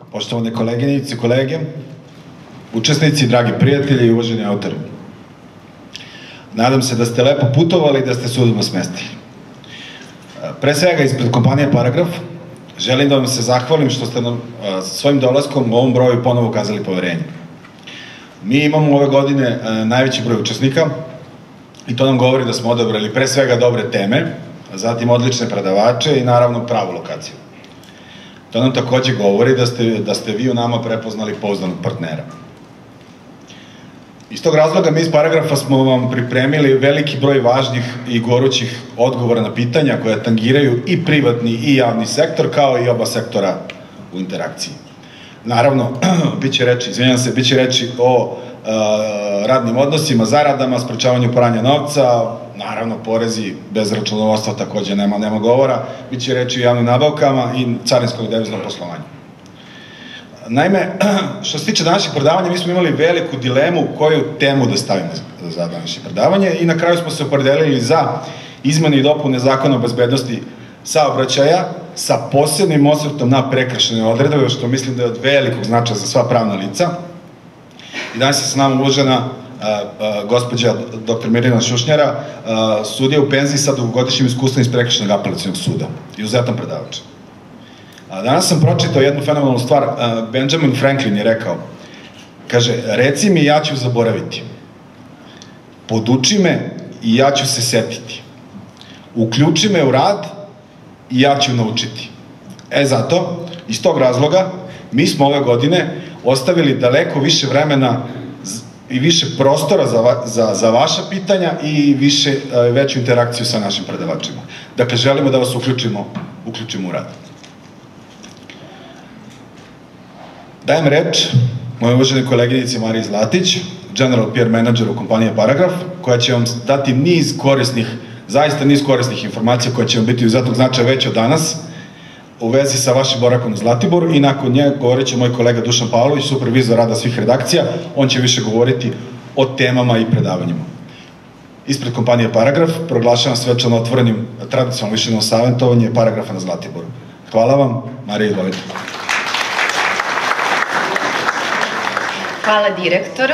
poštovane koleginice i kolege, učesnici, dragi prijatelji i uvaženi autori. Nadam se da ste lepo putovali i da ste se udobno smestili. Pre svega, ispred kompanije Paragraf, želim da vam se zahvalim što ste nam svojim dolaskom u ovom broju ponovo ukazali poverenje. Mi imamo ove godine najveći broj učesnika i to nam govori da smo odabrali pre svega dobre teme, zatim odlične predavače i naravno pravu lokaciju. To nam takođe govori da ste vi u nama prepoznali pouzdanog partnera. Iz tog razloga mi iz Paragrafa smo vam pripremili veliki broj važnih i gorućih odgovora na pitanja koja tangiraju i privatni i javni sektor, kao i oba sektora u interakciji. Naravno, biće reči o radnim odnosima, zaradama, sprečavanju pranja novca, naravno porezi, bez računovodstva takođe nema govora, biće reči o javnim nabavkama i carinskom i deviznom poslovanju. Naime, što se tiče današnjeg predavanja, mi smo imali veliku dilemu koju temu da stavimo za današnje predavanje i na kraju smo se opredelili za izmene i dopune Zakona o bezbednosti saobraćaja sa posebnim osvrtom na prekršajne odredbe, što mislim da je od velikog značaja za sva pravna lica. I danas je sa nama uvažena gospođa dr. Mirjana Šušnjara, sudija u penziji sa dugogodišnjim iskustvom iz Prekršajnog apelacionog suda, izuzetan predavač. Danas sam pročitao jednu fenomenalnu stvar. Benjamin Franklin je rekao, kaže, reci mi i ja ću zaboraviti, poduči me i ja ću se setiti, uključi me u rad i ja ću naučiti. Zato, iz tog razloga, mi smo ove godine ostavili daleko više vremena i više prostora za vaša pitanja i veću interakciju sa našim predavačima. Dakle, želimo da vas uključimo u rad. Dajem reč mojoj uvaženoj koleginici Mariji Zlatić, General PR Manager u kompaniji Paragraf, koja će vam dati zaista niz korisnih informacija koje će vam biti izuzetnog značaja već od danas u vezi sa vašim boravkom na Zlatiboru i nakon nje govorit će moj kolega Dušan Pavlović, supervizor rada svih redakcija. On će više govoriti o temama i predavanjima. Ispred kompanije Paragraf proglašavam svečano otvorenim tradicionalno mišljenje savjetovanje Paragrafa na Zlatiboru. Hvala vam, Marija, izvolite. Hvala direktoru.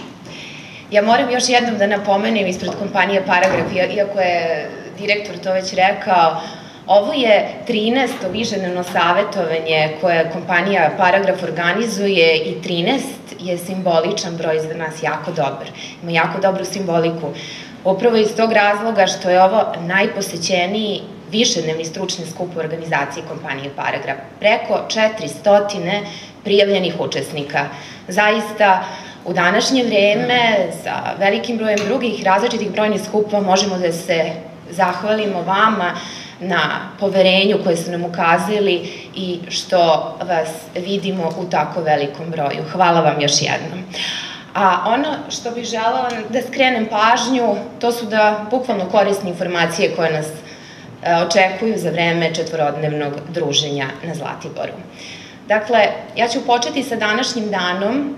Ja moram još jednom da napomenem ispred kompanije Paragraf, iako je direktor to već rekao, ovo je 13. višednevno savjetovanje koje kompanija Paragraf organizuje i 13 je simboličan broj za nas jako dobar. Ima jako dobru simboliku. Upravo iz tog razloga što je ovo najposećeniji višednevni stručni skup u organizaciji kompanije Paragraf. Preko 400 prijavljenih učesnika. Zaista, u današnje vreme, sa velikim brojem drugih različitih brojnih skupova, možemo da se zahvalimo vama na poverenju koje su nam ukazali i što vas vidimo u tako velikom broju. Hvala vam još jednom. A ono što bih želela da skrenem pažnju, to su da bukvalno korisne informacije koje nas očekuju za vreme četvorodnevnog druženja na Zlatiboru. Dakle, ja ću početi sa današnjim danom.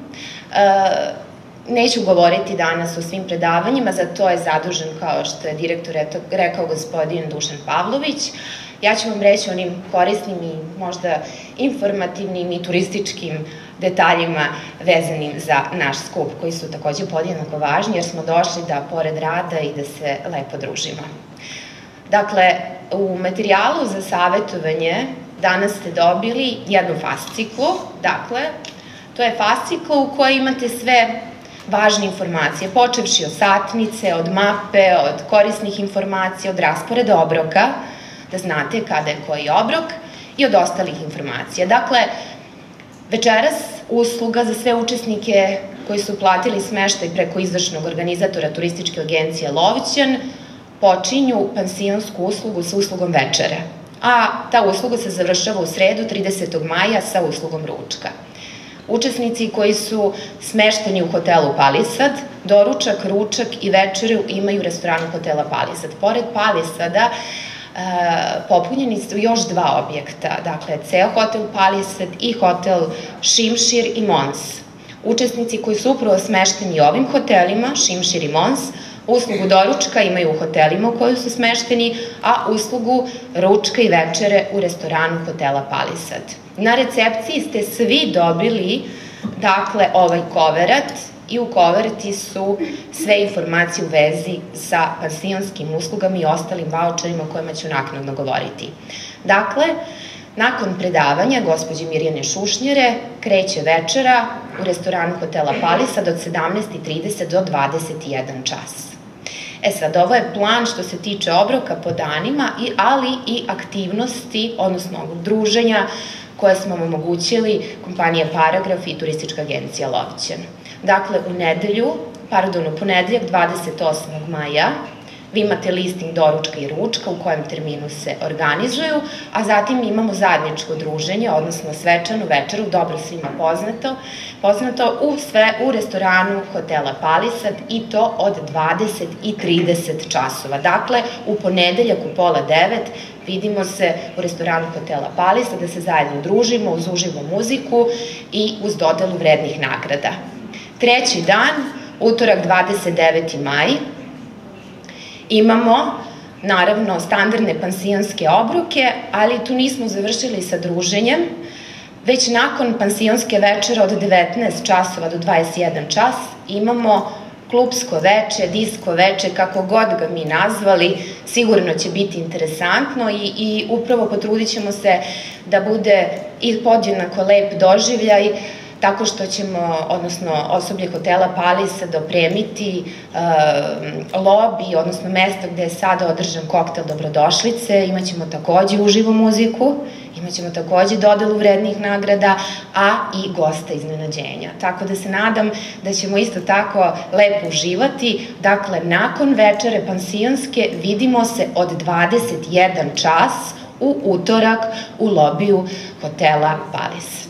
Neću govoriti danas o svim predavanjima, za to je zadužen, kao što je direktor rekao, gospodin Dušan Pavlović. Ja ću vam reći onim korisnim i možda informativnim i turističkim detaljima vezanim za naš skup, koji su takođe podjednako važni, jer smo došli da pored rada i da se lepo družimo. Dakle, u materijalu za savjetovanje danas ste dobili jednu fasciklu, dakle, to je fascikla u kojoj imate sve važne informacije, počevši od satnice, od mape, od korisnih informacija, od rasporeda obroka, da znate kada je koji obrok, i od ostalih informacija. Dakle, večeras usluga za sve učesnike koji su platili smeštaj preko izvršnog organizatora turističke agencije Lovićan počinju pansionsku uslugu sa uslugom večere, a ta usluga se završava u sredu 30. maja sa uslugom ručka. Učesnici koji su smešteni u hotelu Palisad, doručak, ručak i večeru imaju u restoranu hotela Palisad. Pored Palisada popunjeni su još dva objekta, dakle, ceo hotel Palisad i hotel Šimšir i Mons. Učesnici koji su upravo smešteni u ovim hotelima, Šimšir i Mons, uslugu doručka imaju u hotelima u kojoj su smešteni, a uslugu ručka i večere u restoranu hotela Palisad. Na recepciji ste svi dobili, dakle, ovaj koverat i u koverti su sve informacije u vezi sa pansionskim uslugama i ostalim vaučerima o kojima ću naknadno govoriti. Dakle, nakon predavanja gospođe Mirjane Šušnjere kreće večera u restoranu hotela Palisad od 17:30 do 21 čas. Sad, ovo je plan što se tiče obroka po danima, ali i aktivnosti, odnosno druženja koje smo vam omogućili kompanija Paragraf i turistička agencija Lovćen. Dakle, u ponedeljak 28. maja vi imate listing doručka i ručka u kojem terminu se organizuju, a zatim imamo zajedničko druženje, odnosno svečanu večeru, dobro svima poznato, u restoranu hotela Palisad i to od 20:30 časova. Dakle, u ponedeljak u 8:30 vidimo se u restoranu hotela Palisad da se zajedno družimo uz uživu muziku i uz dodelu vrednih nagrada. Treći dan, utorak 29. maj, imamo, naravno, standardne pansionske obroke, ali tu nismo završili sa druženjem, već nakon pansionske večere od 19 časova do 21 čas imamo klubsko veče, disko veče, kako god ga mi nazvali, sigurno će biti interesantno i upravo potrudit ćemo se da bude i podjednako lep doživljaj, tako što ćemo, odnosno osoblje hotela Palisad opremiti lobi, odnosno mesto gde je sada održan koktel dobrodošlice, imaćemo takođe uživu muziku, imaćemo takođe dodelu vrednih nagrada, a i gosta iznenađenja. Tako da se nadam da ćemo isto tako lepo uživati. Dakle, nakon večere pansionske vidimo se od 21 čas u utorak u lobiju hotela Palisad.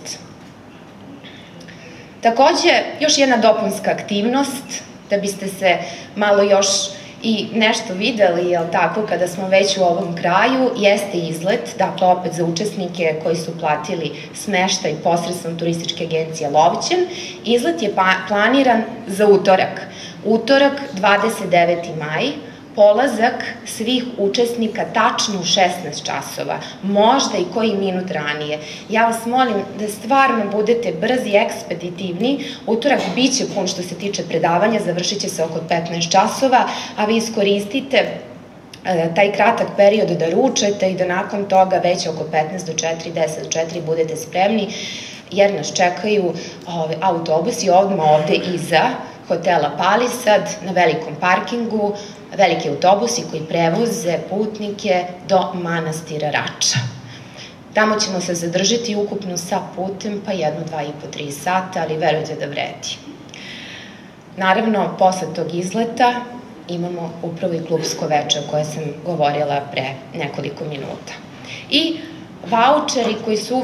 Takođe, još jedna dopunska aktivnost, da biste se malo još i nešto videli, jel tako, kada smo već u ovom kraju, jeste izlet, dakle, opet za učesnike koji su platili smeštaj posredstvom turističke agencije Lovćen. Izlet je planiran za utorak. Utorak, 29. maj, polazak svih učesnika tačno u 16 časova, možda i koji minut ranije. Ja vas molim da stvarno budete brzi i ekspeditivni. Utorak biće pun što se tiče predavanja, završit će se oko 15 časova, a vi iskoristite taj kratak period da ručate i da nakon toga već oko 15 do 4, 10 do 4 budete spremni, jer nas čekaju autobusi odmah ovde iza hotela Palisad na velikom parkingu, veliki autobusi koji prevoze putnike do manastira Rača. Tamo ćemo se zadržati ukupno sa putem pa 1, 2,5, 3 sata, ali verujte da vredi. Naravno, posle tog izleta imamo upravo i klubsko veče o koje sam govorila pre nekoliko minuta. I vaučeri koji su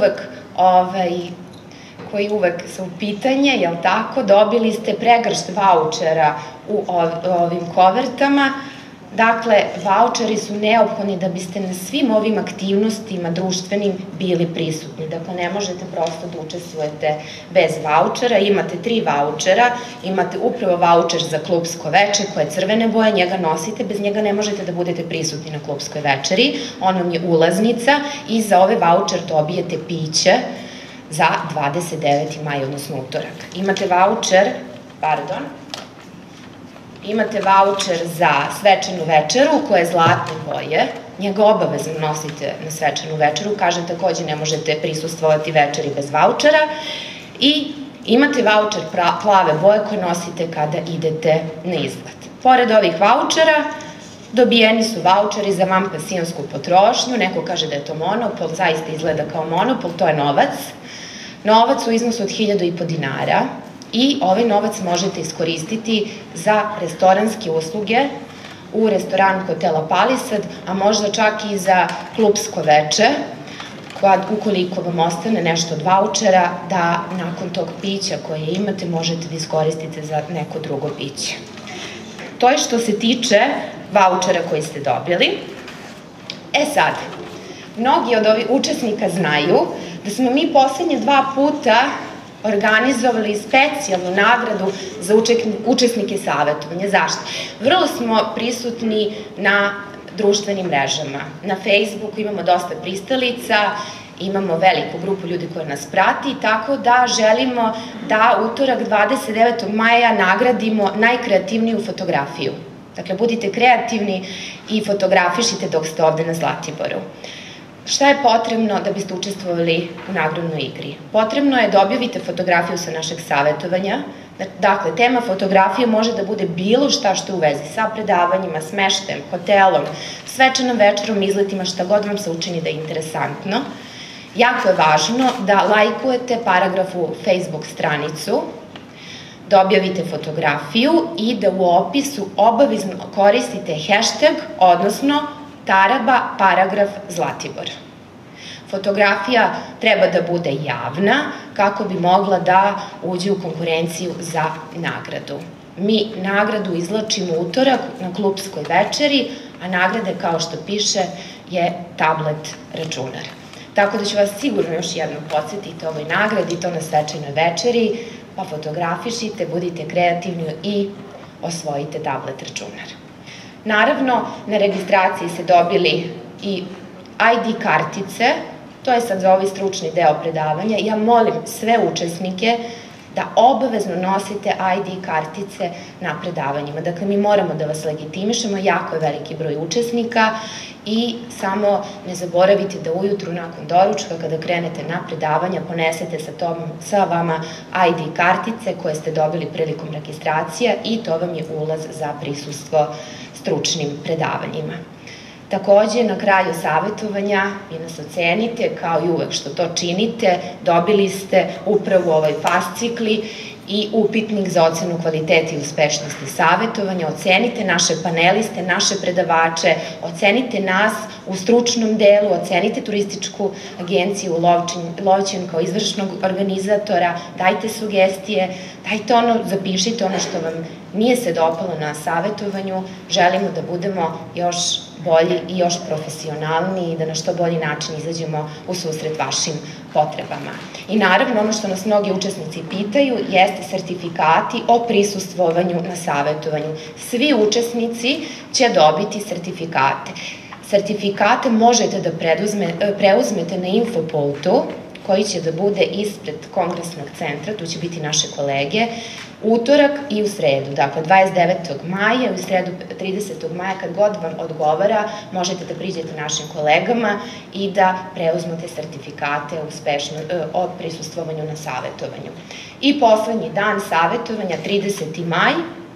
uvek su u pitanje, jel tako, dobili ste pregršt vaučera u ovim kovertama. Dakle, vaučeri su neophodni da biste na svim ovim aktivnostima društvenim bili prisutni. Dakle, ne možete prosto da učestvujete bez vaučera. Imate 3 vaučera, imate upravo vaučer za klubsko veče koje je crvene boje, njega nosite, bez njega ne možete da budete prisutni na klubskoj večeri. On vam je ulaznica i za ove vaučer dobijete piće za 29. maj, odnosno utorak. Imate vaučer za svečanu večeru koja je zlatne boje, njega obavezno nosite na svečanu večeru, kažem takođe ne možete prisustvovati večeri bez vaučera, i imate vaučer plave boje koje nosite kada idete na izlet. Pored ovih vaučera dobijeni su vaučeri za vanpansionsku potrošnju, neko kaže da je to monopol, zaista izgleda kao monopol, to je novac. Novac u iznosu od 1.500 dinara i ovaj novac možete iskoristiti za restoranske usluge u restoranu hotela Palisad, a možda čak i za klubsko veče, ukoliko vam ostane nešto od vaučera, da nakon tog pića koje imate možete da iskoristite za neko drugo piće. To je što se tiče vaučera koji ste dobili. Sad, mnogi od ovih učesnika znaju da smo mi poslednje 2 puta organizovali specijalnu nagradu za učesnike savjetovanja. Zašto? Vrlo smo prisutni na društvenim mrežama. Na Facebooku imamo dosta pristalica, imamo veliku grupu ljudi koja nas prati, tako da želimo da utorak 29. maja nagradimo najkreativniju fotografiju. Dakle, budite kreativni i fotografišite dok ste ovde na Zlatiboru. Šta je potrebno da biste učestvovali u nagradnoj igri? Potrebno je da objavite fotografiju sa našeg savjetovanja. Dakle, tema fotografije može da bude bilo šta što je u vezi sa predavanjima, smeštajem, hotelom, svečanom večerom, izletima, šta god vam se učini da je interesantno. Jako je važno da lajkujete Paragrafu Facebook stranicu, da objavite fotografiju i da u opisu obavezno koristite hashtag, odnosno Taraba Paragraf Zlatibor. Fotografija treba da bude javna kako bi mogla da uđe u konkurenciju za nagradu. Mi nagradu izvlačimo utorak na klubskoj večeri, a nagrade, kao što piše, je tablet računar. Tako da ću vas sigurno još jednom podsjetiti ovoj nagradi, to na svečanoj večeri, pa fotografišite, budite kreativni i osvojite tablet računar. Naravno, na registraciji ste dobili i ID kartice, to je sad za ovaj stručni deo predavanja. Ja molim sve učesnike da obavezno nosite ID kartice na predavanjima. Dakle, mi moramo da vas legitimišemo, jako je veliki broj učesnika i samo ne zaboravite da ujutru nakon doručka, kada krenete na predavanja, ponesete sa vama ID kartice koje ste dobili prilikom registracije i to vam je ulaz za prisustvo stručnim predavanjima. Takođe, na kraju savjetovanja vi nas ocenite, kao i uvek što to činite, dobili ste upravo ovaj fascikli i upitnik za ocenu kvaliteta i uspešnosti savjetovanja, ocenite naše paneliste, naše predavače, ocenite nas u stručnom delu, ocenite turističku agenciju Lovćen kao izvršnog organizatora, dajte sugestije, dajte zapišite ono što vam nije se dopalo na savjetovanju, želimo da budemo još bolji i još profesionalniji i da na što bolji način izađemo u susret vašim potrebama. I naravno, ono što nas mnogi učesnici pitaju jeste sertifikati o prisustvovanju na savjetovanju. Svi učesnici će dobiti sertifikate. Sertifikate možete da preuzmete na infopultu koji će da bude ispred kongresnog centra, tu će biti naše kolege, utorak i u sredu, dakle 29. maja i u sredu 30. maja, kad god vam odgovara, možete da priđete našim kolegama i da preuzmete sertifikate o prisustvovanju na savjetovanju. I poslednji dan savjetovanja, 30. maj,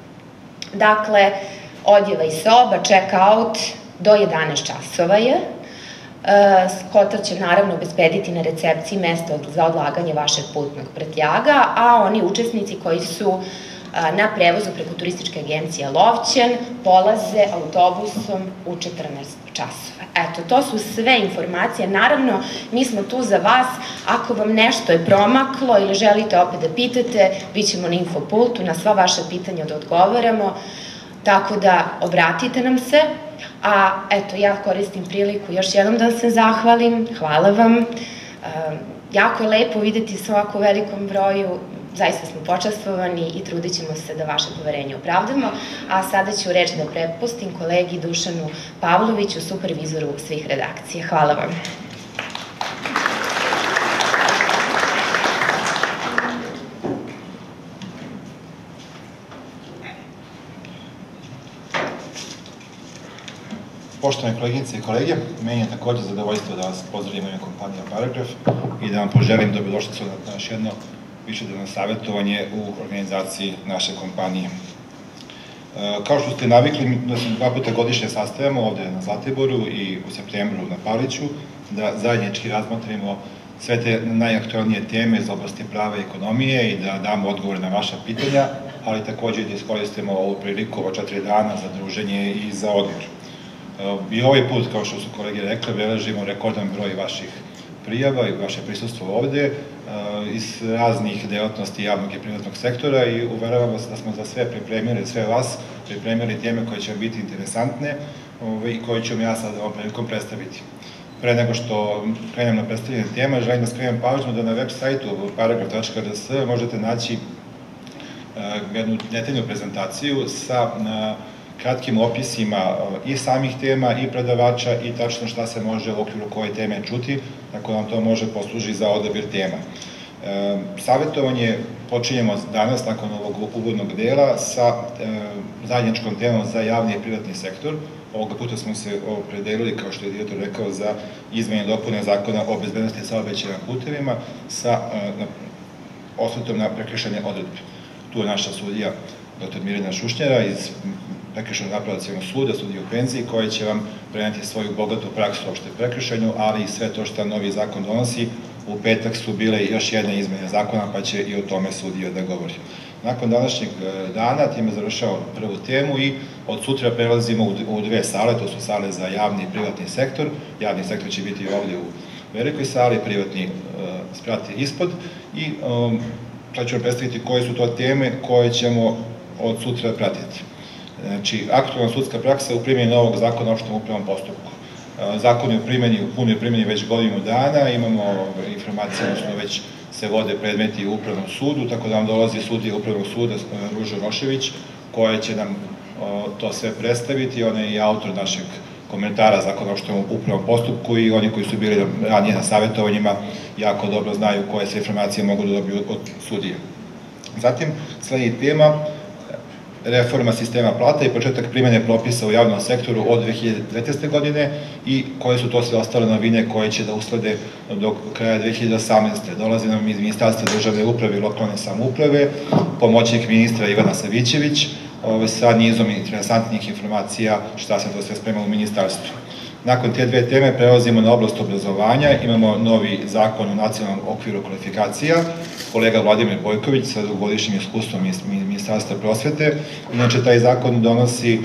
dakle, odjeva i soba, check-out do 11 časova je. Hotel će naravno obezbediti na recepciji mesto za odlaganje vašeg putnog prtljaga, a oni učesnici koji su na prevozu preko turističke agencije Lovćen polaze autobusom u 14 časova. Eto, to su sve informacije. Naravno, mi smo tu za vas. Ako vam nešto je promaklo ili želite opet da pitate, bit ćemo na infopultu, na sva vaša pitanja da odgovaramo. Tako da obratite nam se, a eto, ja koristim priliku još jednom da vam se zahvalim, hvala vam. Jako je lepo videti se u ovako velikom broju, zaista smo počastvovani i trudit ćemo se da vaše poverenje opravdamo, a sada ću reč da prepustim kolegi Dušanu Pavloviću, supervizoru svih redakcija. Hvala vam. Poštovane koleginice i kolege, meni je takođe zadovoljstvo da vas pozdravim u ime kompanije Paragraf i da vam poželim dobrodošlicu na još jedno višednevno savjetovanje u organizaciji naše kompanije. Kao što ste navikli, da se 2 puta godišnje sastajamo ovde na Zlatiboru i u septembru na Paliću, da zajednički razmotrimo sve te najaktualnije teme iz oblasti prava i ekonomije i da damo odgovore na vaša pitanja, ali takođe da iskoristimo ovu priliku ova 4 dana za druženje i za odmor. I ovaj put, kao što su kolege rekli, beležimo rekordan broj vaših prijava i vaše prisustvo ovde iz raznih delatnosti javnog i privatnog sektora i uveravam vas da smo za sve pripremili, sve vas pripremili teme koje će biti interesantne i koje ću vam ja sad ovom prilikom predstaviti. Pre nego što krenem na predstavljanje tema, želim da skrenem pažnju da na web sajtu paragraf.rs možete naći jednu detaljnu prezentaciju sa kratkim opisima i samih tema i predavača i tačno šta se može u okviru koje teme čuti, tako da vam to može posluži za odabir tema. Savjetovanje počinjemo danas, nakon ovog uvodnog dela, sa zajedničkom temom za javni i privatni sektor. Ovoga puta smo se opredelili, kao što je direktor rekao, za izmene i dopune zakona o bezbednosti saobraćaja na putevima sa osvrtom na prekršajne odredbe. Tu je naša sudija, dr. Mirjana Šušnjara iz Prekršajnog apelacionog suda, sudija u penziji, koji će vam preneti svoju bogatu praksu opšte prekršajnu, ali i sve to što novi zakon donosi. U petak su bile još jedne izmene zakona, pa će i o tome sudija da govori. Nakon današnjeg dana time završava prvu temu i od sutra prelazimo u dve sale, to su sale za javni i privatni sektor. Javni sektor će biti ovdje u velikoj sali, privatni sprati ispod i sad ću vam predstaviti koje su to teme koje ćemo od sutra pratiti. Znači, aktualna sudska praksa u primjeni novog zakona o opštem upravnom postupku. Zakon je u punoj primjeni već godinu dana, imamo informacije, odnosno već se vode predmeti u Upravnom sudu, tako da nam dolazi sudija Upravnog suda Ruža Rošević, koja će nam to sve predstaviti. Ona je i autor našeg komentara zakona o opštem upravnom postupku i oni koji su bili ranije na savjetovanjima jako dobro znaju koje se informacije mogu da dobiju od sudije. Zatim, sledi tema reforma sistema plata i početak primjene propisa u javnom sektoru od 2019. godine i koje su to sve ostale novine koje će da uslede do kraja 2018. Dolazi nam iz Ministarstva državne uprave i lokalne samouprave pomoćnik ministra Ivana Savićević sa nizom interesantnih informacija šta se to sve sprema u ministarstvu. Nakon te dve teme prelazimo na oblast obrazovanja, imamo novi zakon o nacionalnom okviru kvalifikacija, kolega Vladimir Bojković sa dugogodišnjim iskustvom iz Ministarstva prosvete. Inače, taj zakon donosi,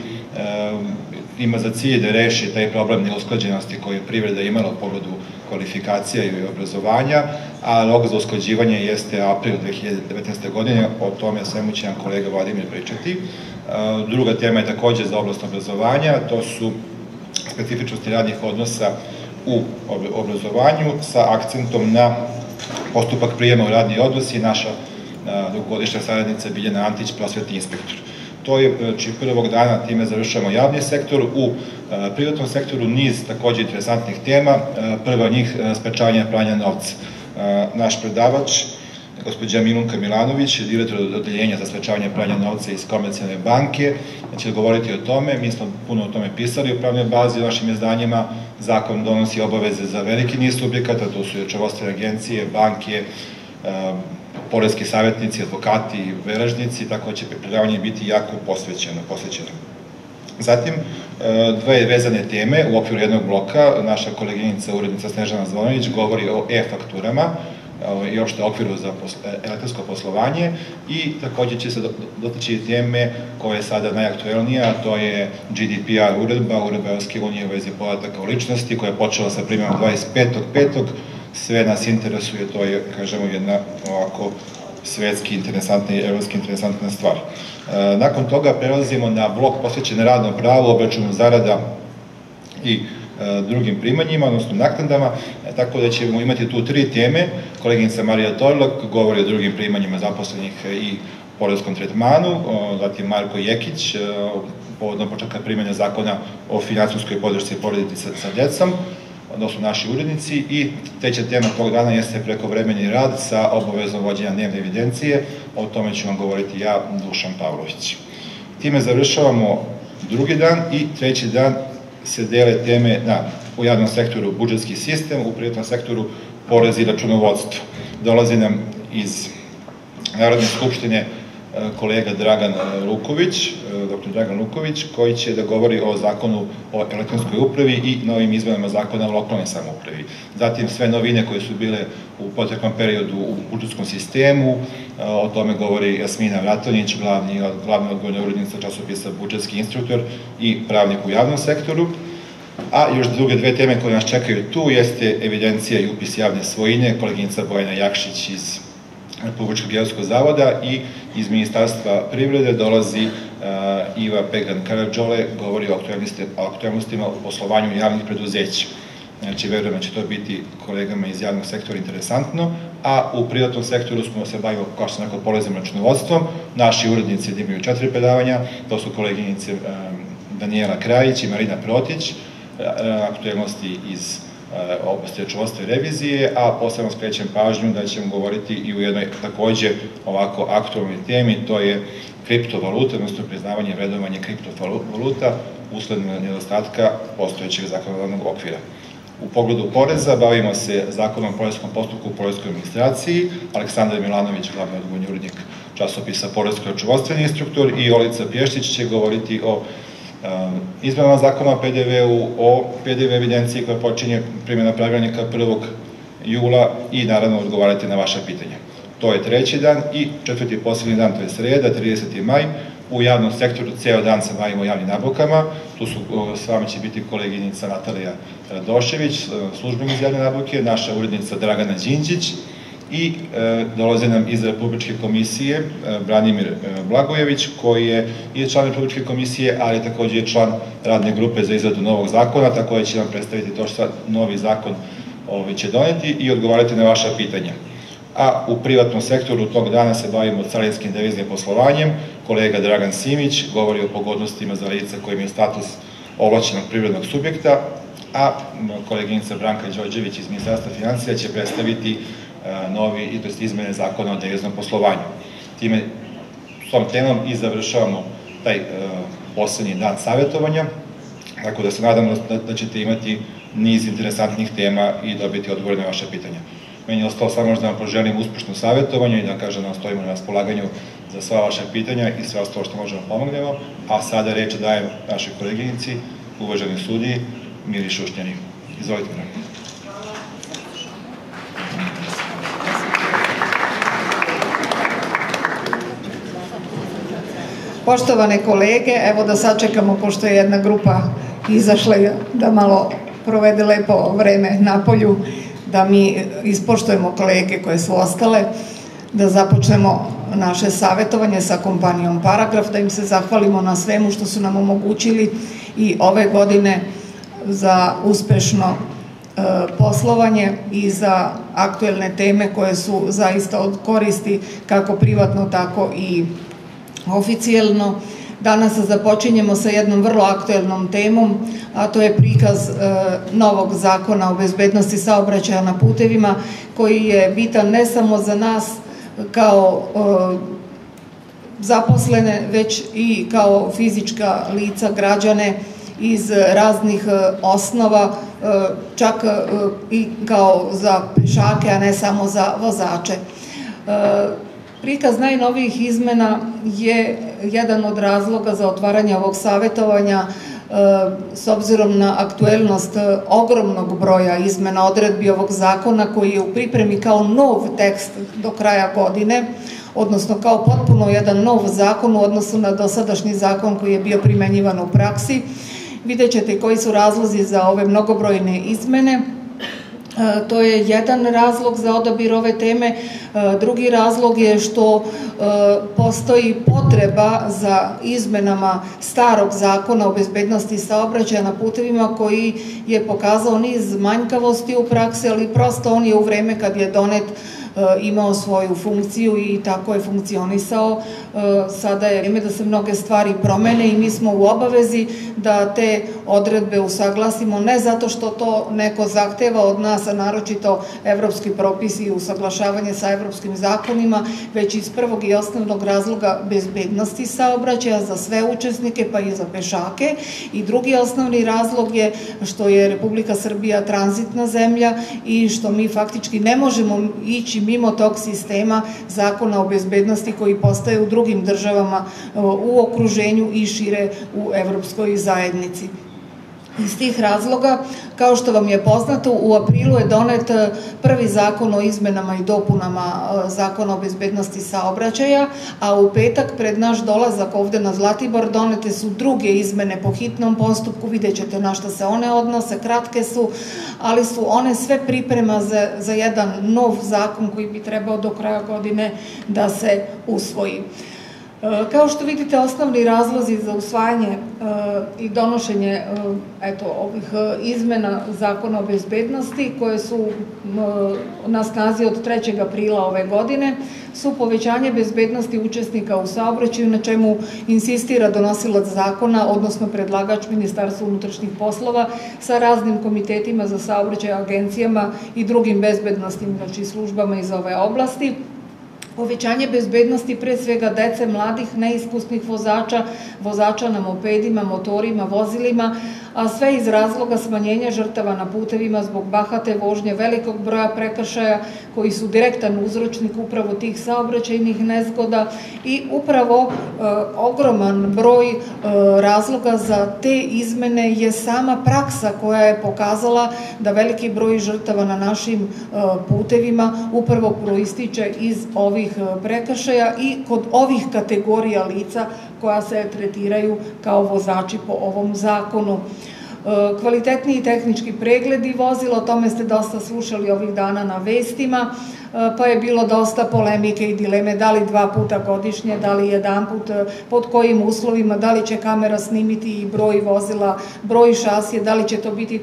ima za cilj da reši taj problem neusklađenosti koji je privreda imala u pogledu kvalifikacija i obrazovanja, a rok za usklađivanje jeste april 2019. godine, o tome svemu će nam kolega Vladimir pričati. Druga tema je takođe za oblast obrazovanja, to su specifičnosti radnih odnosa u obrazovanju sa akcentom na postupak prijema u radni odnos i naša dugogodišnja saradnica Biljana Antić, prosvetni inspektor. To je, znači, prvog dana time završamo javni sektor. U privatnom sektoru niz takođe interesantnih tema. Prva od njih sprečavanje pranja novca. Naš predavač, gospođa Milunka Milanović, direktor odeljenja za sprečavanje pranja novca iz Komercijalne banke, će govoriti o tome. Mi smo puno o tome pisali u pravnoj bazi u našim izdanjima. Zakon donosi obaveze za veliki niz subjekata, to su računovodstvene agencije, banke, poreski savjetnici, advokati, beležnici, tako će predavanje biti jako posvećeno. Zatim, dve vezane teme u okviru jednog bloka. Naša koleginica, urednica Snežana Zvonović, govori o e-fakturama i opšte okviru za elektronsko poslovanje i takođe će se dotaći teme koja je sada najaktuelnija, a to je GDPR uredba Evropske unije u vezi podataka o ličnosti, koja je počela sa primjenom 25.5. Sve nas interesuje, to je, kažemo, jedna ovako svetski interesantna i evropski interesantna stvar. Nakon toga prelazimo na blok posvećen radnom pravu, obračunu zarada i drugim primanjima, odnosno naknadama, tako da ćemo imati tu tri teme. Koleginica Marija Torlak govori o drugim primanjima zaposlenih i poreskom tretmanu, zatim Marko Jekić, povodom početka primjene zakona o finansijskoj podršci porodici sa decom, odnosno naši urednici, i treća tema tog dana jeste prekovremeni rad sa obavezom vođenja dnevne evidencije, o tome ću vam govoriti ja, Dušan Pavlović. Time završavamo drugi dan i treći dan se dele teme u javnom sektoru budžetski sistem, u privatnom sektoru porez i računovodstvo. Dolazi nam iz Narodne skupštine kolega Dragan Luković, dr. Dragan Luković, koji će da govori o zakonu o elektronskoj upravi i novim izmenama zakona o lokalnoj samoupravi. Zatim sve novine koje su bile u proteklom periodu u budžetskom sistemu, o tome govori Jasmina Vratonić, glavna odgovorna urednica časopisa Budžetski instruktor i pravnik u javnom sektoru. A još druge dve teme koje nas čekaju tu jeste evidencija i upis javne svojine, koleginica Bojana Jakšić iz Republičkog geodetskog zavoda i iz Ministarstva privrede dolazi Iva Pegan Karadžole, govori o aktuelnostima u poslovanju javnih preduzeća. Znači, verujem da će to biti kolegama iz javnog sektora interesantno, a u privatnom sektoru smo se bavimo, kao što sam rekao, poreznim računovodstvom. Naši urednici imaju 4 predavanja, to su koleginice Danijela Krajić i Marina Protić, aktuelnosti iz oblasti računovodstva i revizije, a posebno skrećem pažnju da ćemo govoriti i u jednoj takođe ovako aktualnoj temi, to je kriptovaluta, odnosno priznavanje i vrednovanje kriptovaluta usled nedostatka postojećeg zakonodavnog okvira. U pogledu poreza bavimo se zakonom o poreskom postupku u poreskoj administraciji. Aleksandar Milanović, glavni odgovorni urednik časopisa Poresko-računovodstveni instruktor, i Olica Pještić će govoriti o izmenama zakona o PDV-u, o PDV evidenciji koja počinje primjena pravilnika 1. jula i naravno odgovarati na vaša pitanja. To je treći dan i četvrti poslednji dan, to je sreda, 30. maj. U javnom sektoru ceo dan se bavimo javnim nabavkama. Tu s vama će biti koleginica Natalija Radošević, službenik iz javne nabavke, naša urednica Dragana Đinđić i dolaze nam iz Republičke komisije Branimir Blagojević, koji je i član Republičke komisije, ali takođe je član radne grupe za izradu novog zakona, tako da će nam predstaviti to što novi zakon će doneti i odgovarati na vaša pitanja. A u privatnom sektoru tog dana se bavimo carinskim deviznim poslovanjem. Kolega Dragan Simić govori o pogodnostima za lica kojim je status ovlašćenog privrednog subjekta, a koleginica Branka Đorđević iz Ministarstva finansija će predstaviti novi izmene zakona o deviznom poslovanju. Time, s tom temom i završavamo taj poslednji dan savjetovanja, tako da se nadamo da ćete imati niz interesantnih tema i dobiti odgovore na vaše pitanja. Meni je ostalo samo da vam poželim uspešno savjetovanje i da kažem da vam stojimo na raspolaganju za sva vaša pitanja i sve ostalo što možemo pomognemo, a sada reč dajem našoj koleginici, uvaženoj sudiji Miri Šušnjani. Izvolite. Poštovane kolege, evo da sačekamo, pošto je jedna grupa izašla da malo provede lepo vreme na polju, da mi ispoštujemo kolege koje su ostale, da započnemo naše savjetovanje sa kompanijom Paragraf, da im se zahvalimo na svemu što su nam omogućili i ove godine za uspešno poslovanje i za aktuelne teme koje su zaista od koristi kako privatno, tako i oficijelno. Danas započinjemo sa jednom vrlo aktuelnom temom, a to je prikaz novog zakona o bezbednosti saobraćaja na putevima, koji je bitan ne samo za nas kao zaposlene, već i kao fizička lica, građane iz raznih osnova, čak i kao za pešake, a ne samo za vozače. Prikaz najnovijih izmena je jedan od razloga za otvaranje ovog savjetovanja s obzirom na aktuelnost ogromnog broja izmena odredbi ovog zakona koji je u pripremi kao nov tekst do kraja godine, odnosno kao potpuno jedan nov zakon u odnosu na dosadašnji zakon koji je bio primenjivan u praksi. Vidjet ćete koji su razlozi za ove mnogobrojne izmene. To je jedan razlog za odabir ove teme. Drugi razlog je što postoji potreba za izmenama starog zakona o bezbednosti saobraćaja na putevima koji je pokazao niz manjkavosti u praksi, ali prosto on je u vreme kad je donet imao svoju funkciju i tako je funkcionisao. Sada je vreme da se mnoge stvari promene i mi smo u obavezi da te odredbe usaglasimo, ne zato što to neko zahteva od nas, a naročito evropski propisi i usaglašavanje sa evropskim zakonima, već iz prvog i osnovnog razloga bezbednosti saobraćaja za sve učesnike, pa i za pešake. I drugi osnovni razlog je što je Republika Srbija tranzitna zemlja i što mi faktički ne možemo ići mimo tog sistema zakona o bezbednosti koji postaje u drugim državama u okruženju i šire u evropskoj zajednici. Iz tih razloga, kao što vam je poznato, u aprilu je donet prvi zakon o izmenama i dopunama zakona o bezbednosti saobraćaja, a u petak pred naš dolazak ovde na Zlatibor donete su druge izmene po hitnom postupku. Vidjet ćete na šta se one odnose, kratke su, ali su one sve priprema za jedan nov zakon koji bi trebao do kraja godine da se usvoji. Kao što vidite, osnovni razlozi za usvajanje i donošenje ovih izmena Zakona o bezbednosti, koje su na snazi od 3. aprila ove godine, su povećanje bezbednosti učesnika u saobraćaju, na čemu insistira donosilac zakona, odnosno predlagač Ministarstva unutrašnjih poslova, sa raznim komitetima za saobraćaj, agencijama i drugim bezbednostnim službama iz ove oblasti. Povećanje bezbednosti pre svega dece, mladih, neiskusnih vozača, vozača na mopedima, motorima, vozilima, a sve iz razloga smanjenja žrtava na putevima zbog bahate vožnje, velikog broja prekršaja koji su direktan uzročnik upravo tih saobraćajnih nezgoda i upravo ogroman broj razloga za te izmene je sama praksa koja je pokazala da veliki broj žrtava na našim putevima upravo proističe iz ovih prekršaja i kod ovih kategorija lica koja se tretiraju kao vozači po ovom zakonu. Kvalitetniji tehnički pregledi vozila, o tome ste dosta slušali ovih dana na vestima, pa je bilo dosta polemike i dileme da li 2 puta godišnje, da li 1 put, pod kojim uslovima, da li će kamera snimiti i broj vozila, broj šasije, da li će to biti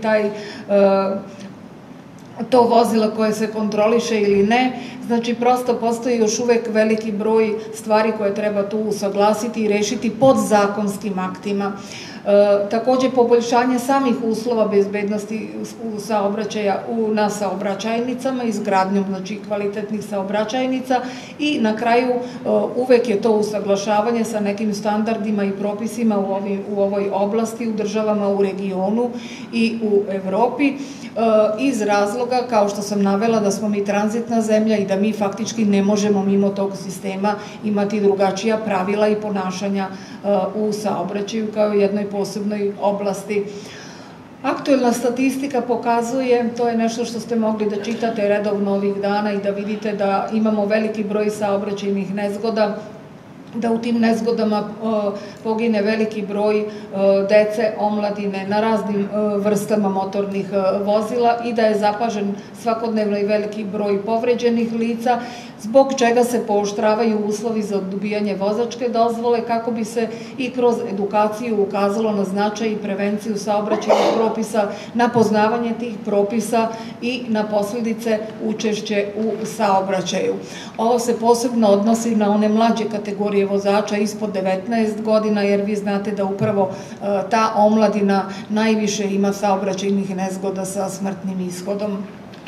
to vozila koje se kontroliše ili ne. Znači, prosto postoji još uvek veliki broj stvari koje treba tu usaglasiti i rešiti podzakonskim aktima. Takođe, poboljšanje samih uslova bezbednosti saobraćaja na saobraćajnicama, izgradnjom kvalitetnih saobraćajnica i na kraju uvek je to usaglašavanje sa nekim standardima i propisima u ovoj oblasti, u državama u regionu i u Evropi, iz razloga, kao što sam navela, da smo mi tranzitna zemlja i da mi faktički ne možemo mimo tog sistema imati drugačija pravila i ponašanja u saobraćaju kao jednoj posebnoj oblasti. Aktuelna statistika pokazuje, to je nešto što ste mogli da čitate redovno ovih dana i da vidite da imamo veliki broj saobraćajnih nezgoda, da u tim nezgodama pogine veliki broj dece, omladine na raznim vrstama motornih vozila i da je zapažen svakodnevno i veliki broj povređenih lica, zbog čega se pooštravaju uslovi za dobijanje vozačke dozvole kako bi se i kroz edukaciju ukazalo na značaj i prevenciju saobraćajnih propisa, na poznavanje tih propisa i na posledice učešće u saobraćaju. Ovo se posebno odnosi na one mlađe kategorije vozača ispod 19 godina, jer vi znate da upravo ta omladina najviše ima saobraćajnih nezgoda sa smrtnim ishodom.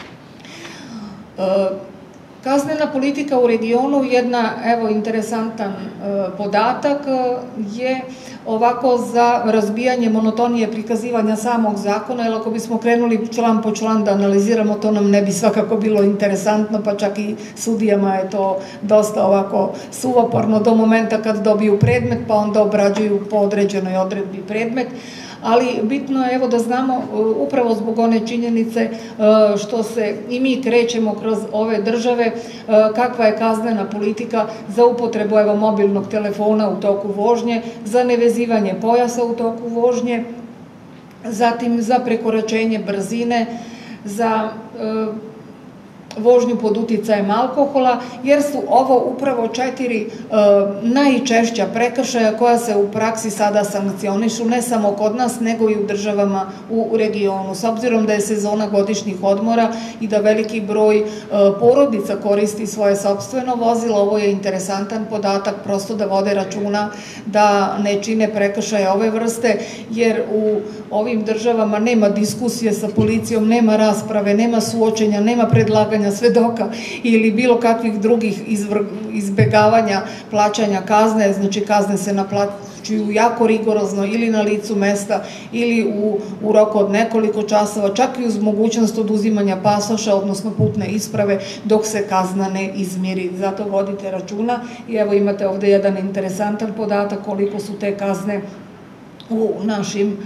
Kaznena politika u regionu, jedna, evo, interesantan podatak je ovako za razbijanje monotonije prikazivanja samog zakona, jer ako bismo krenuli član po član da analiziramo, to nam ne bi svakako bilo interesantno, pa čak i sudijama je to dosta ovako suvoparno do momenta kad dobiju predmet, pa onda obrađuju po određenoj odredbi predmet. Ali bitno je, evo, da znamo upravo zbog one činjenice što se i mi krećemo kroz ove države, kakva je kaznena politika za upotrebu, evo, mobilnog telefona u toku vožnje, za nevezivanje pojasa u toku vožnje, zatim za prekoračenje brzine, za vožnju pod uticajem alkohola, jer su ovo upravo 4 najčešća prekršaja koja se u praksi sada sankcionišu, ne samo kod nas, nego i u državama u regionu. S obzirom da je sezona godišnjih odmora i da veliki broj porodica koristi svoje sopstveno vozilo, ovo je interesantan podatak, prosto da vode računa da ne čine prekršaje ove vrste, jer u ovim državama nema diskusije sa policijom, nema rasprave, nema suočenja, nema predlaganja svedoka ili bilo kakvih drugih izbegavanja plaćanja kazne, znači kazne se naplaćuju jako rigorozno ili na licu mesta ili u roku od nekoliko časova, čak i uz mogućnost oduzimanja pasoša, odnosno putne isprave, dok se kazna ne izmiri. Zato vodite računa i evo imate ovde jedan interesantan podatak koliko su te kazne u našim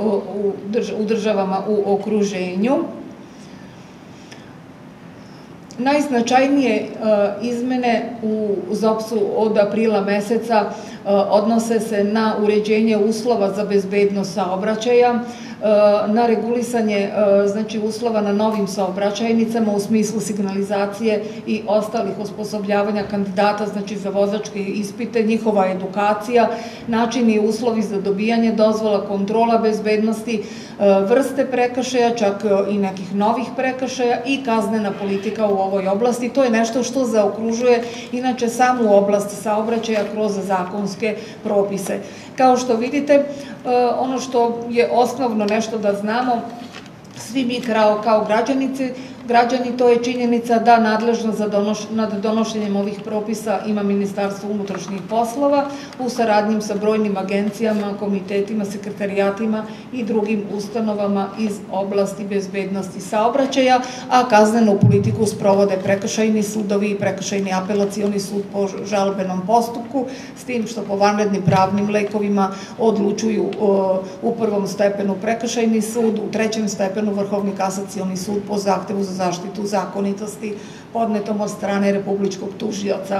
u državama u okruženju. Najznačajnije izmene u ZOPS-u od aprila meseca odnose se na uređenje uslova za bezbednost saobraćaja, na regulisanje uslova na novim saobraćajnicama u smislu signalizacije i ostalih osposobljavanja kandidata za vozačke ispite, njihova edukacija, načini i uslovi za dobijanje dozvola, kontrola bezbednosti, vrste prekršaja, čak i nekih novih prekršaja i kaznena politika u ovoj oblasti. To je nešto što zaokružuje inače samu oblast saobraćaja kroz zakonske propise. Kao što vidite, ono što je osnovno nešto da znamo, svi mi kao građani, to je činjenica da nadležnost nad donošenjem ovih propisa ima Ministarstvo unutrašnjih poslova u saradnji sa brojnim agencijama, komitetima, sekretarijatima i drugim ustanovama iz oblasti bezbednosti saobraćaja, a kaznenu politiku sprovode prekršajni sudovi i prekršajni apelacioni sud po žalbenom postupku, s tim što po vanrednim pravnim lekovima odlučuju u prvom stepenu prekršajni sud, u trećem stepenu Vrhovni kasacioni sud po zahtevu za zaštitu zakonitosti podnetom od strane Republičkog tužioca.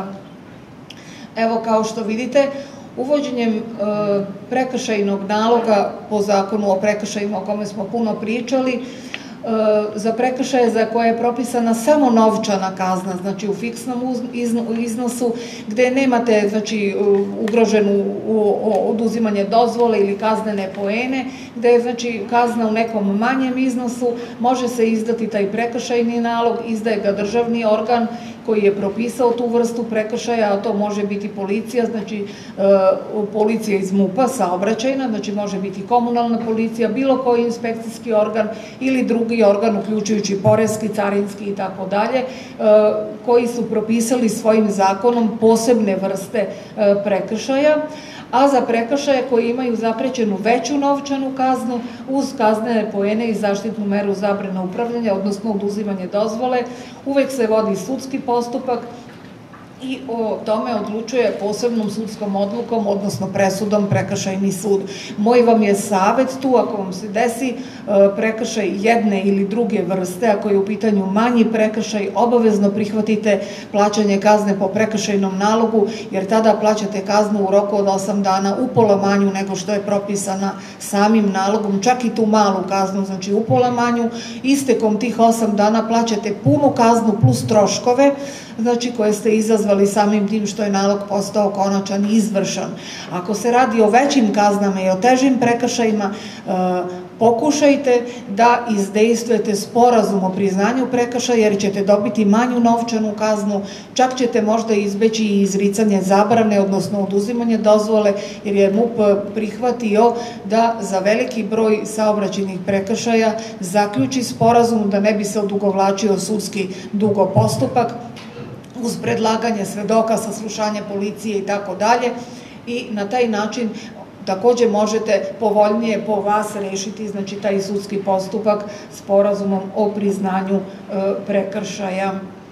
Evo, kao što vidite, uvođenjem prekršajnog naloga po zakonu o prekršajima o kome smo puno pričali, za prekršaje za koje je propisana samo novčana kazna, znači u fiksnom iznosu, gde nemate ugroženu oduzimanje dozvole ili kaznene poene, gde je kazna u nekom manjem iznosu, može se izdati taj prekršajni nalog, izdaje ga državni organ koji je propisao tu vrstu prekršaja, a to može biti policija, znači policija iz MUP-a, saobraćajna, znači može biti komunalna policija, bilo koji inspekcijski organ ili drugi organ, uključujući poreski, carinski i tako dalje, koji su propisali svojim zakonom posebne vrste prekršaja, a za prekršaje koji imaju zaprećenu veću novčanu kaznu uz kaznene poene i zaštitnu meru zabrane upravljanja, odnosno oduzimanje dozvole, uvek se vodi sudski postupak i o tome odlučuje posebnom sudskom odlukom, odnosno presudom prekršajni sud. Moj vam je savet tu, ako vam se desi prekršaj jedne ili druge vrste, ako je u pitanju manji prekršaj, obavezno prihvatite plaćanje kazne po prekršajnom nalogu, jer tada plaćate kaznu u roku od 8 dana upola manju nego što je propisana samim nalogom, čak i tu malu kaznu, znači upola manju. Istekom tih 8 dana plaćate punu kaznu plus troškove, znači koje ste izazvali samim tim što je nalog postao konačan i izvršan. Ako se radi o većim kaznama i o težim prekršajima, pokušajte da izdejstvujete sporazum o priznanju prekršaja, jer ćete dobiti manju novčanu kaznu, čak ćete možda izbeći i izricanje zabrane, odnosno oduzimanje dozvole, jer je MUP prihvatio da za veliki broj saobraćajnih prekršaja zaključi sporazum da ne bi se odugovlačio sudski dugo postupak, uz predlaganje svedoka, saslušanje policije i tako dalje, i na taj način takođe možete povoljnije po vas rešiti, znači, taj sudski postupak sporazumom o priznanju prekršaja.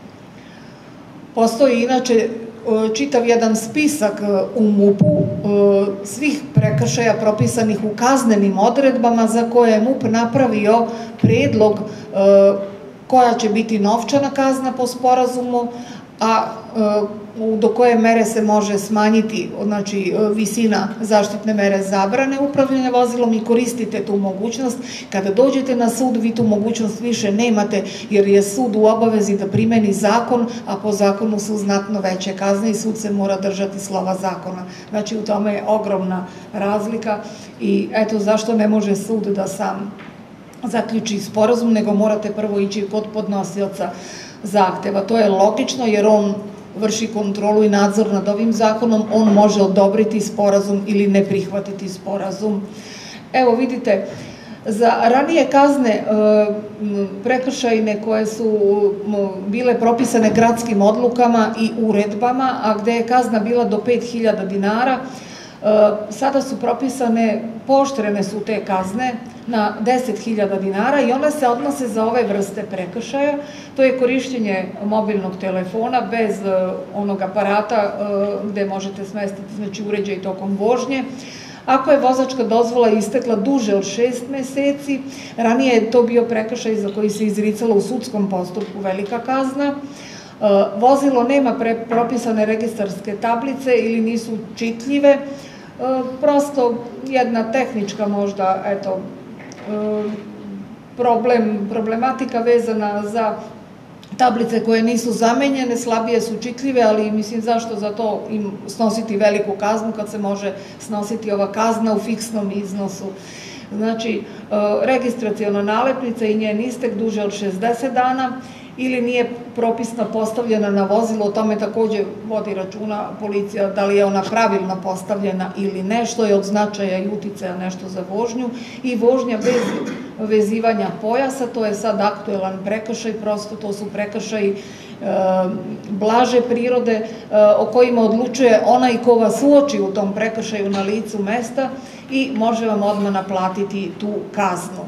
Postoji inače čitav jedan spisak u MUP-u svih prekršaja propisanih u kaznenim odredbama za koje je MUP napravio predlog koja će biti novčana kazna po sporazumu, a do koje mere se može smanjiti, znači visina zaštitne mere zabrane upravljanja vozilom, i koristite tu mogućnost. Kada dođete na sud, vi tu mogućnost više nemate, jer je sud u obavezi da primeni zakon, a po zakonu su znatno veće kazne i sud se mora držati slova zakona. Znači, u tome je ogromna razlika i eto zašto ne može sud da sam zaključi sporazum, nego morate prvo ići kod podnosioca zahteva. To je logično, jer on vrši kontrolu i nadzor nad ovim zakonom, on može odobriti sporazum ili ne prihvatiti sporazum. Evo vidite, za ranije kazne prekršajne koje su bile propisane gradskim odlukama i uredbama, a gde je kazna bila do 5.000 dinara, sada su propisane, pooštrene su te kazne na 10.000 dinara i one se odnose za ove vrste prekršaja. To je korišćenje mobilnog telefona bez onog aparata gde možete smestiti, znači, uređaj tokom vožnje, Ako je vozačka dozvola istekla duže od 6 meseci, ranije je to bio prekršaj za koji se izricalo u sudskom postupku velika kazna, vozilo nema propisane registarske tablice ili nisu čitljive, prosto jedna tehnička možda, eto, problematika vezana za tablice koje nisu zamenjene, slabije su čitljive, ali mislim zašto za to im snositi veliku kaznu kad se može snositi ova kazna u fiksnom iznosu. Znači, registraciona nalepnica i njen istek duže od 60 dana ili nije propisno postavljena na vozilo, o tome takođe vodi računa policija, da li je ona pravilno postavljena ili ne, što je od značaja i uticaja nešto za vožnju, i vožnja bez vezivanja pojasa, to je sad aktuelan prekršaj, prosto to su prekršaji blaže prirode o kojima odlučuje onaj ko vas uoči u tom prekršaju na licu mesta i može vam odmah naplatiti tu kaznu.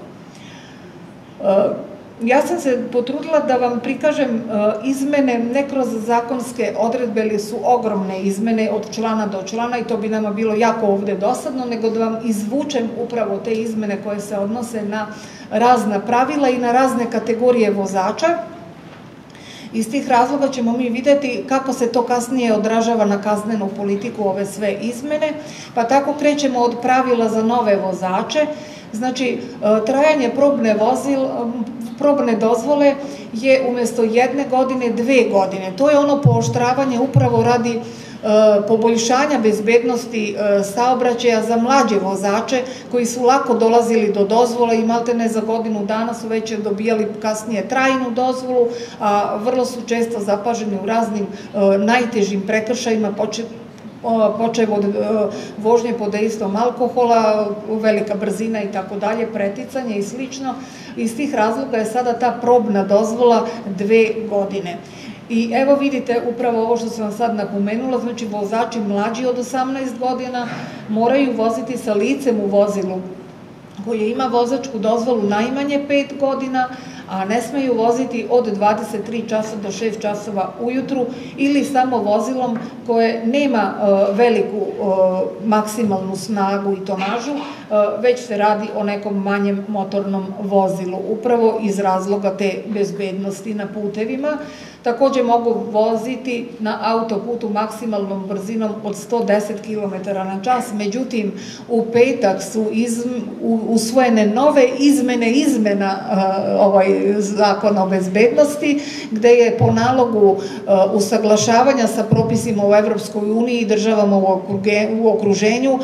Ja sam se potrudila da vam prikažem izmene, ne kroz zakonske odredbe, ili su ogromne izmene od člana do člana i to bi nama bilo jako ovde dosadno, nego da vam izvučem upravo te izmene koje se odnose na razna pravila i na razne kategorije vozača. Iz tih razloga ćemo mi videti kako se to kasnije odražava na kaznenu politiku, ove sve izmene, pa tako krećemo od pravila za nove vozače. Znači, trajanje probne dozvole je umesto 1 godine 2 godine. To je ono pooštravanje upravo radi poboljšanja bezbednosti saobraćaja za mlađe vozače koji su lako dolazili do dozvole i maltene za godinu dana su već dobijali kasnije trajnu dozvolu, a vrlo su često zapaženi u raznim najtežim prekršajima, počev od vožnje pod dejstvom alkohola, velika brzina i tako dalje, preticanje i slično. Iz tih razloga je sada ta probna dozvola 2 godine. I evo vidite upravo ovo što sam vam sad napomenula, znači vozači mlađi od 18 godina moraju voziti sa licem u vozilu koje ima vozačku dozvolu najmanje 5 godina, a ne smeju voziti od 23 časa do 6 časova ujutru ili samo vozilom koje nema veliku maksimalnu snagu i tonažu, već se radi o nekom manjem motornom vozilu, upravo iz razloga te bezbednosti na putevima. Takođe mogu voziti na autoputu maksimalnom brzinom od 110 km na čas, međutim u petak su usvojene nove izmena zakona o bezbednosti, gde je po nalogu usaglašavanja sa propisima u Evropskoj uniji i državama u okruženju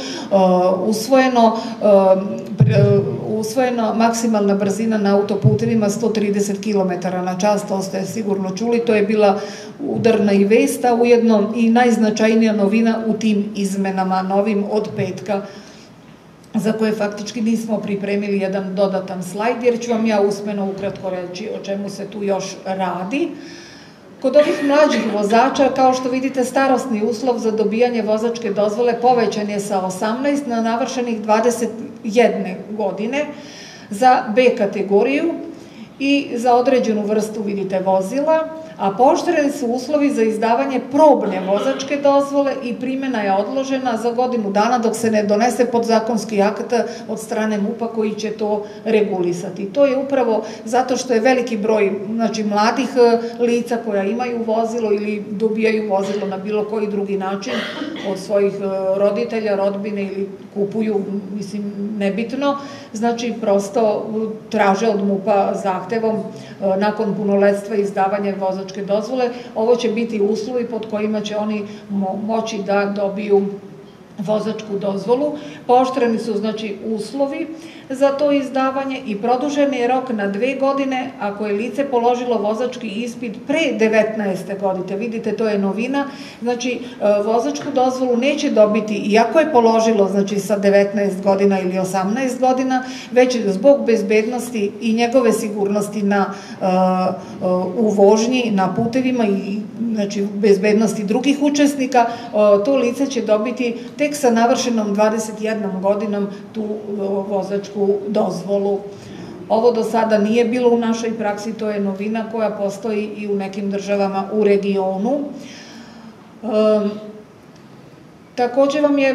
usvojena maksimalna brzina na autoputevima 130 km na čas, to ste sigurno čuli, to je bila udarna i vest, a ujedno i najznačajnija novina u tim izmenama novim od petka, za koje faktički nismo pripremili jedan dodatan slajd, jer ću vam ja usmeno ukratko reći o čemu se tu još radi. Kod ovih mlađih vozača, kao što vidite, starosni uslov za dobijanje vozačke dozvole povećan je sa 18 na navršenih 21 godine za B kategoriju i za određenu vrstu, vidite, vozila, a pooštreni su uslovi za izdavanje probne vozačke dozvole i primjena je odložena za godinu dana dok se ne donese podzakonski akt od strane MUP-a koji će to regulisati. To je upravo zato što je veliki broj mladih lica koja imaju vozilo ili dobijaju vozilo na bilo koji drugi način od svojih roditelja, rodbine ili kupuju, mislim, nebitno, znači prosto traže od MUP-a zahtevom nakon punoletstva izdavanja vozačke dozvole. Ovo će biti uslovi pod kojima će oni moći da dobiju vozačku dozvolu. Pooštreni su, znači, uslovi za to izdavanje i produžen je rok na 2 godine ako je lice položilo vozački ispit pre 19. godine. Vidite, to je novina. Znači, vozačku dozvolu neće dobiti, iako je položilo, znači, sa 19 godina ili 18 godina, već zbog bezbednosti i njegove sigurnosti u vožnji, na putevima i, znači, bezbednosti drugih učesnika, to lice će dobiti tek sa navršenom 21 godinom tu vozačku dozvolu. Ovo do sada nije bilo u našoj praksi, to je novina koja postoji i u nekim državama u regionu. Takođe vam je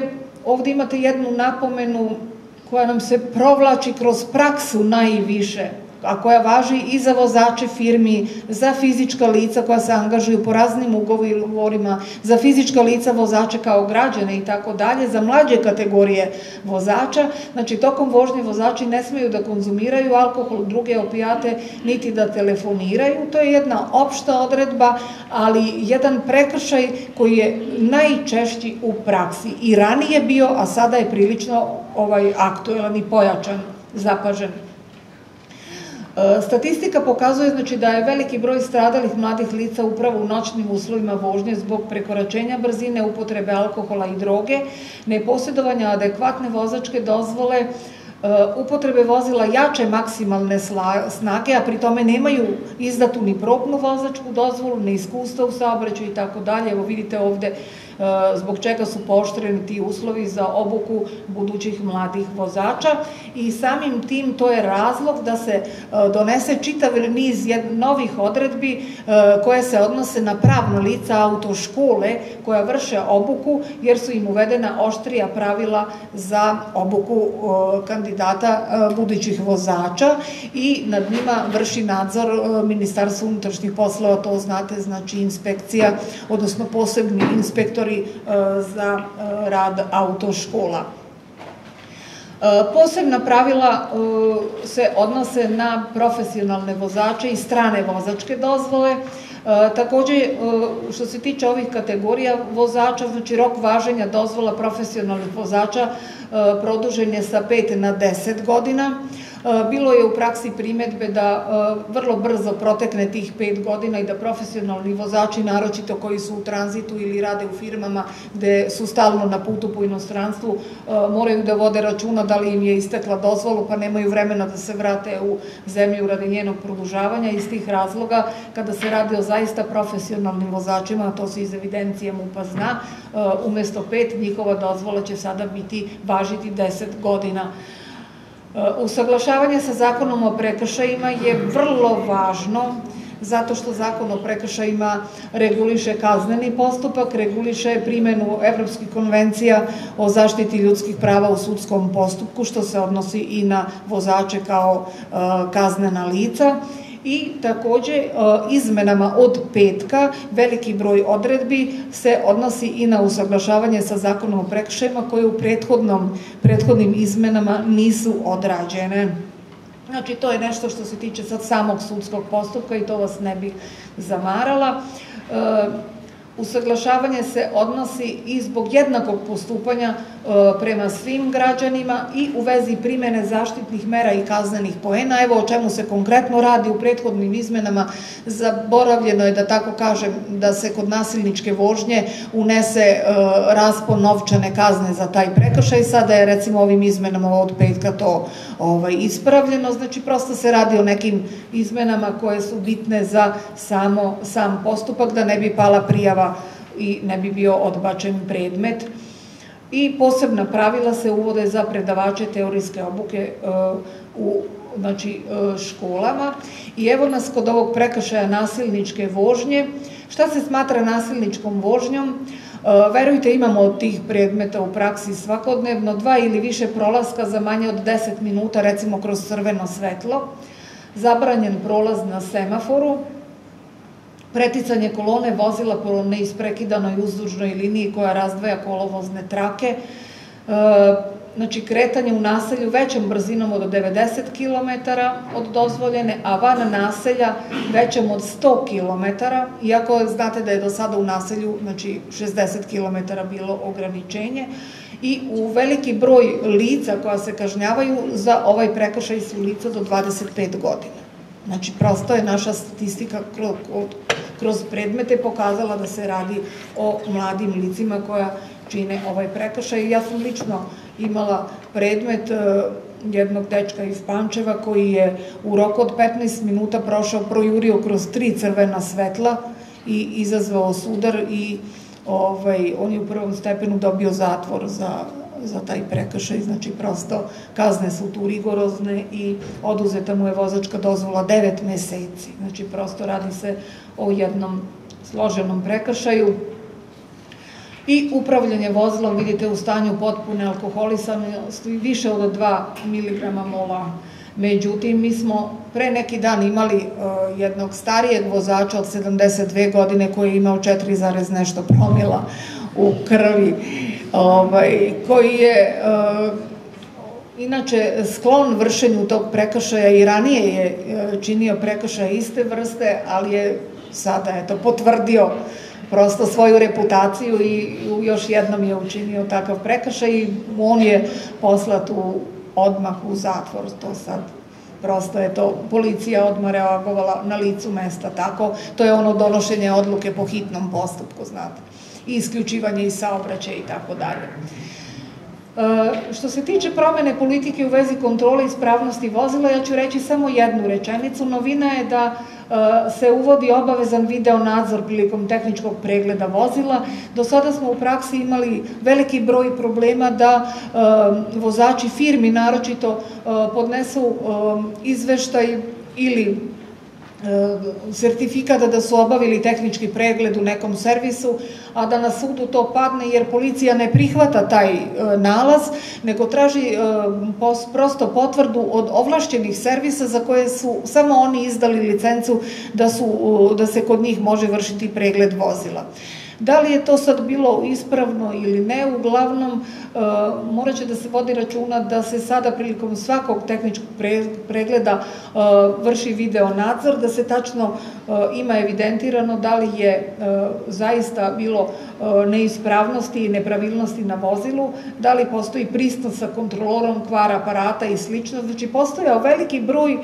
ovde imate jednu napomenu koja nam se provlači kroz praksu najviše, a koja važi i za vozače firmi, za fizička lica koja se angažuju po raznim ugovorima, za fizička lica vozače kao građane i tako dalje, za mlađe kategorije vozača. Znači, tokom vožnje vozači ne smeju da konzumiraju alkohol, druge opijate, niti da telefoniraju. To je jedna opšta odredba, ali jedan prekršaj koji je najčešći u praksi. I ranije bio, a sada je prilično aktuelan i pojačan, zapažen. Statistika pokazuje da je veliki broj stradalih mladih lica upravo u noćnim uslovima vožnje zbog prekoračenja brzine, upotrebe alkohola i droge, neposjedovanja adekvatne vozačke dozvole, upotrebe vozila jače maksimalne snage, a pri tome nemaju izdatu ni probnu vozačku dozvolu, ni iskustva u saobraćaju i tako dalje. Evo vidite ovde zbog čega su pooštreni ti uslovi za obuku budućih mladih vozača i samim tim to je razlog da se donese čitav niz novih odredbi koje se odnose na pravna lica autoškole koja vrše obuku jer su im uvedena oštrija pravila za obuku kandidata budućih vozača i nad njima vrši nadzor Ministarstva unutrašnjih poslova, to znate, znači inspekcija, odnosno posebni inspektori za rad autoškola. Posebna pravila se odnose na profesionalne vozače i strane vozačke dozvole. Takođe, što se tiče ovih kategorija vozača, znači rok važenja dozvola profesionalnih vozača produžen je sa 5 na 10 godina. Bilo je u praksi primetbe da vrlo brzo protekne tih 5 godina i da profesionalni vozači, naročito koji su u tranzitu ili rade u firmama gde su stalno na putu po inostranstvu, moraju da vode računa da li im je istekla dozvolu pa nemaju vremena da se vrate u zemlju radi njenog produžavanja. Iz tih razloga, kada se radi o zaista profesionalnim vozačima, a to se iz evidencije MUP-a zna, umesto 5 njihova dozvola će sada važiti 10 godina. Usaglašavanje sa zakonom o prekršajima je vrlo važno zato što zakon o prekršajima reguliše kazneni postupak, reguliše primenu Evropskih konvencija o zaštiti ljudskih prava u sudskom postupku, što se odnosi i na vozače kao kaznena lica. I takođe izmenama od petka veliki broj odredbi se odnosi i na usaglašavanje sa zakonom o prekršajima koje u prethodnim izmenama nisu odrađene. Znači, to je nešto što se tiče sad samog sudskog postupka i to vas ne bih zamarala. Usaglašavanje se odnosi i zbog jednakog postupanja prema svim građanima i u vezi primene zaštitnih mera i kaznenih poena. Evo o čemu se konkretno radi u prethodnim izmenama. Zaboravljeno je, da tako kažem, da se kod nasilničke vožnje unese raspon novčane kazne za taj prekršaj. Sada je recimo ovim izmenama od petka to ispravljeno. Znači prosto se radi o nekim izmenama koje su bitne za sam postupak, da ne bi pala prijava i ne bi bio odbačen predmet. I posebna pravila se uvode za predavače teorijske obuke u školama. I evo nas kod ovog prekršaja nasilničke vožnje. Šta se smatra nasilničkom vožnjom? Verujte, imamo od tih predmeta u praksi svakodnevno 2 ili više prolaska za manje od 10 minuta, recimo kroz crveno svetlo, zabranjen prolaz na semaforu, preticanje kolone vozila po neisprekidanoj uzdužnoj liniji koja razdvaja kolovozne trake, znači kretanje u naselju većom brzinom od 90 km od dozvoljene, a van naselja većom od 100 km, iako znate da je do sada u naselju 60 km bilo ograničenje. I u veliki broj lica koja se kažnjavaju za ovaj prekršaj su lica do 25 godina. Znači, prosto je naša statistika kroz predmete pokazala da se radi o mladim licima koja čine ovaj prekršaj. Ja sam lično imala predmet jednog dečka iz Pančeva koji je u roku od 15 minuta projurio kroz 3 crvena svetla i izazvao sudar i on je u prvom stepenu dobio zatvor za taj prekršaj. Znači, prosto kazne su tu rigorozne i oduzeta mu je vozačka dozvola 9 meseci. Znači, prosto radi se o jednom složenom prekršaju. i upravljanje vozilom, vidite, u stanju potpune alkoholisanosti, više od 2 mg mola. Međutim, mi smo pre neki dan imali jednog starijeg vozača od 72 godine koji je imao 4, nešto promila u krvi, koji je inače sklon vršenju tog prekršaja i ranije je činio prekršaje iste vrste, ali je sada potvrdio prosto svoju reputaciju i još jednom je učinio takav prekršaj i on je poslat odmah u zatvor. To sad prosto je to, policija odmah reagovala na licu mesta, tako, to je ono donošenje odluke po hitnom postupku, znate, i isključivanje iz saobraćaja i tako dalje. Što se tiče promene politike u vezi kontrole ispravnosti vozila, ja ću reći samo jednu rečenicu. Novina je da se uvodi obavezan video nadzor prilikom tehničkog pregleda vozila. Do sada smo u praksi imali veliki broj problema da vozači firmi naročito podnesu izveštaj ili sertifikata da su obavili tehnički pregled u nekom servisu, a da na sudu to padne jer policija ne prihvata taj nalaz, nego traži prosto potvrdu od ovlašćenih servisa za koje su samo oni izdali licencu da se kod njih može vršiti pregled vozila. Da li je to sad bilo ispravno ili ne, uglavnom morat će da se vodi računa da se sada prilikom svakog tehničkog pregleda vrši video nadzor, da se tačno ima evidentirano da li je zaista bilo neispravnosti i nepravilnosti na vozilu, da li postoji pristan sa kontrolorom kvara aparata i slično. Znači, postojao veliki broj,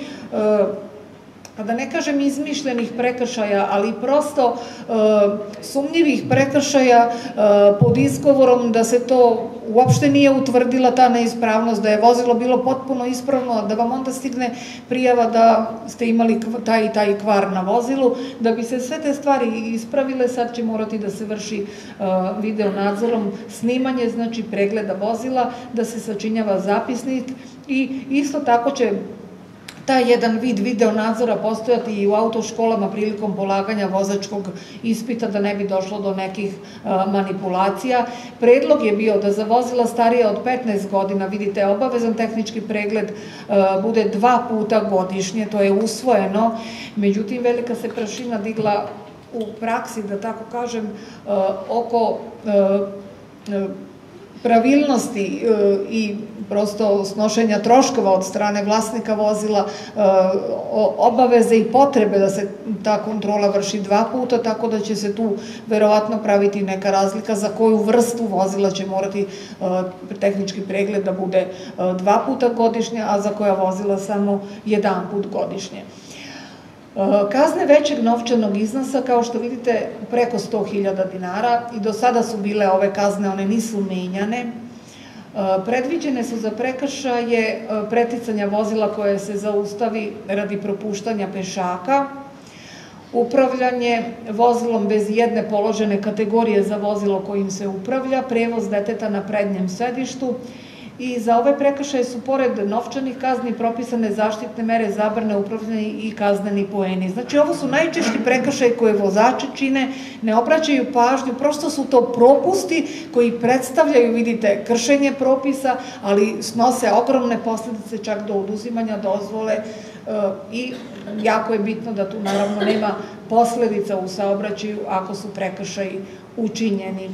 da ne kažem izmišljenih prekršaja, ali prosto sumnjivih prekršaja pod izgovorom da se to uopšte nije utvrdila ta neispravnost, da je vozilo bilo potpuno ispravno, da vam onda stigne prijava da ste imali taj i taj kvar na vozilu. Da bi se sve te stvari ispravile, sad će morati da se vrši video nadzorom snimanje, znači pregleda vozila, da se sačinjava zapisnik i isto tako će taj jedan vid video nadzora postojati i u autoškolama prilikom polaganja vozačkog ispita, da ne bi došlo do nekih manipulacija. Predlog je bio da za vozila starija od 15 godina, vidite, obavezan tehnički pregled bude 2 puta godišnje, to je usvojeno, međutim velika se prašina digla u praksi, da tako kažem, oko pravilnosti i prosto snošenja troškova od strane vlasnika vozila, obaveze i potrebe da se ta kontrola vrši 2 puta, tako da će se tu verovatno praviti neka razlika za koju vrstu vozila će morati tehnički pregled da bude 2 puta godišnje, a za koja vozila samo 1 put godišnje. Kazne većeg novčanog iznosa, kao što vidite, preko 100.000 dinara i do sada su bile ove kazne, one nisu menjane. Predviđene su za prekršaje preticanja vozila koje se zaustavi radi propuštanja pešaka, upravljanje vozilom bez jedne položene kategorije za vozilo kojim se upravlja, prevoz deteta na prednjem sedištu. I za ove prekršaje su pored novčanih kazni propisane zaštitne mere, zabrane upravljanja i kazneni poeni. Znači, ovo su najčešći prekršaji koje vozači čine, ne obraćaju pažnju, prosto su to propusti koji predstavljaju, vidite, kršenje propisa, ali snose ogromne posljedice čak do oduzimanja dozvole i jako je bitno da tu naravno nema posledica u saobraćaju ako su prekršaji učinjeni.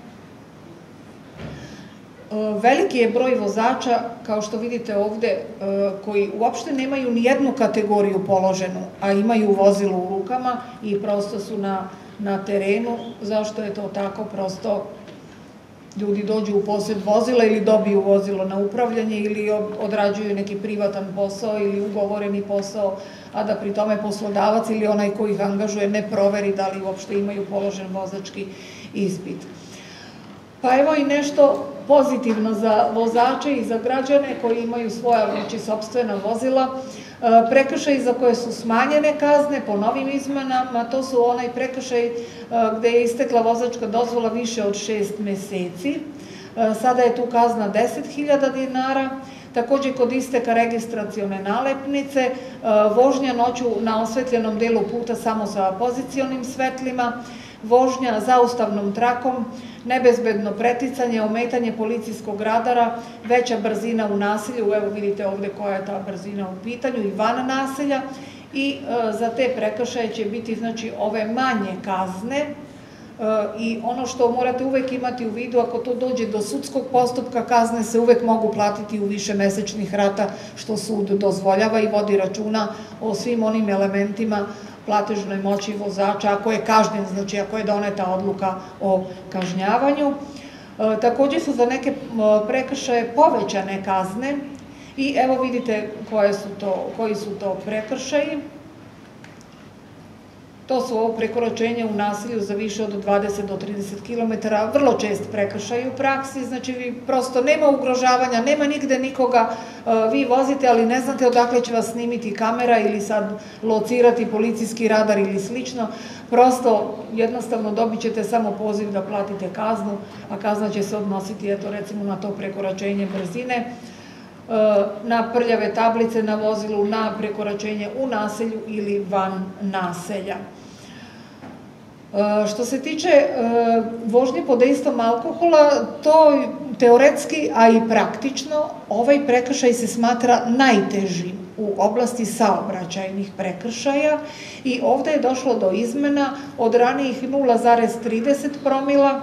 Veliki je broj vozača, kao što vidite ovde, koji uopšte nemaju ni jednu kategoriju položenu, a imaju vozilo u rukama i prosto su na terenu. Zašto je to tako? Prosto ljudi dođu u posjed vozila ili dobiju vozilo na upravljanje ili odrađuju neki privatan posao ili ugovoreni posao, a da pri tome poslodavac ili onaj koji ih angažuje ne proveri da li uopšte imaju položen vozački ispit. Pa evo i nešto pozitivno za vozače i za građane koji imaju svoja, znači, sopstvena vozila. Prekršaji za koje su smanjene kazne po novim izmenama, to su onaj prekršaj gde je istekla vozačka dozvola više od 6 meseci. Sada je tu kazna 10.000 dinara. Takođe, kod isteka registracione nalepnice, vožnja noću na osvetljenom delu puta samo sa pozicionim svetlima, vožnja zaustavnom trakom, nebezbedno preticanje, ometanje policijskog radara, veća brzina u naselju, evo vidite ovde koja je ta brzina u pitanju, i van naselja, i za te prekršaje će biti znači ove manje kazne. I ono što morate uvek imati u vidu, ako to dođe do sudskog postupka, kazne se uvek mogu platiti u više mesečnih rata, što sud dozvoljava i vodi računa o svim onim elementima platežnoj moći vozača, ako je kažnjen, znači ako je doneta odluka o kažnjavanju. Takođe su za neke prekršaje povećane kazne i evo vidite koji su to prekršaji. To su ovo prekoračenje u naselju za više od 20 do 30 km, vrlo čest prekršaj u praksi, znači vi prosto nema ugrožavanja, nema nigde nikoga, vi vozite, ali ne znate odakle će vas snimiti kamera ili sad locirati policijski radar ili slično, prosto jednostavno dobit ćete samo poziv da platite kaznu, a kazna će se odnositi, eto recimo na to prekoračenje brzine, na prljave tablice na vozilu, na prekoračenje u naselju ili van naselja. Što se tiče vožnje pod dejstvom alkohola, to teoretski, a i praktično, ovaj prekršaj se smatra najtežim u oblasti saobraćajnih prekršaja i ovde je došlo do izmena od ranijih 0,30 promila,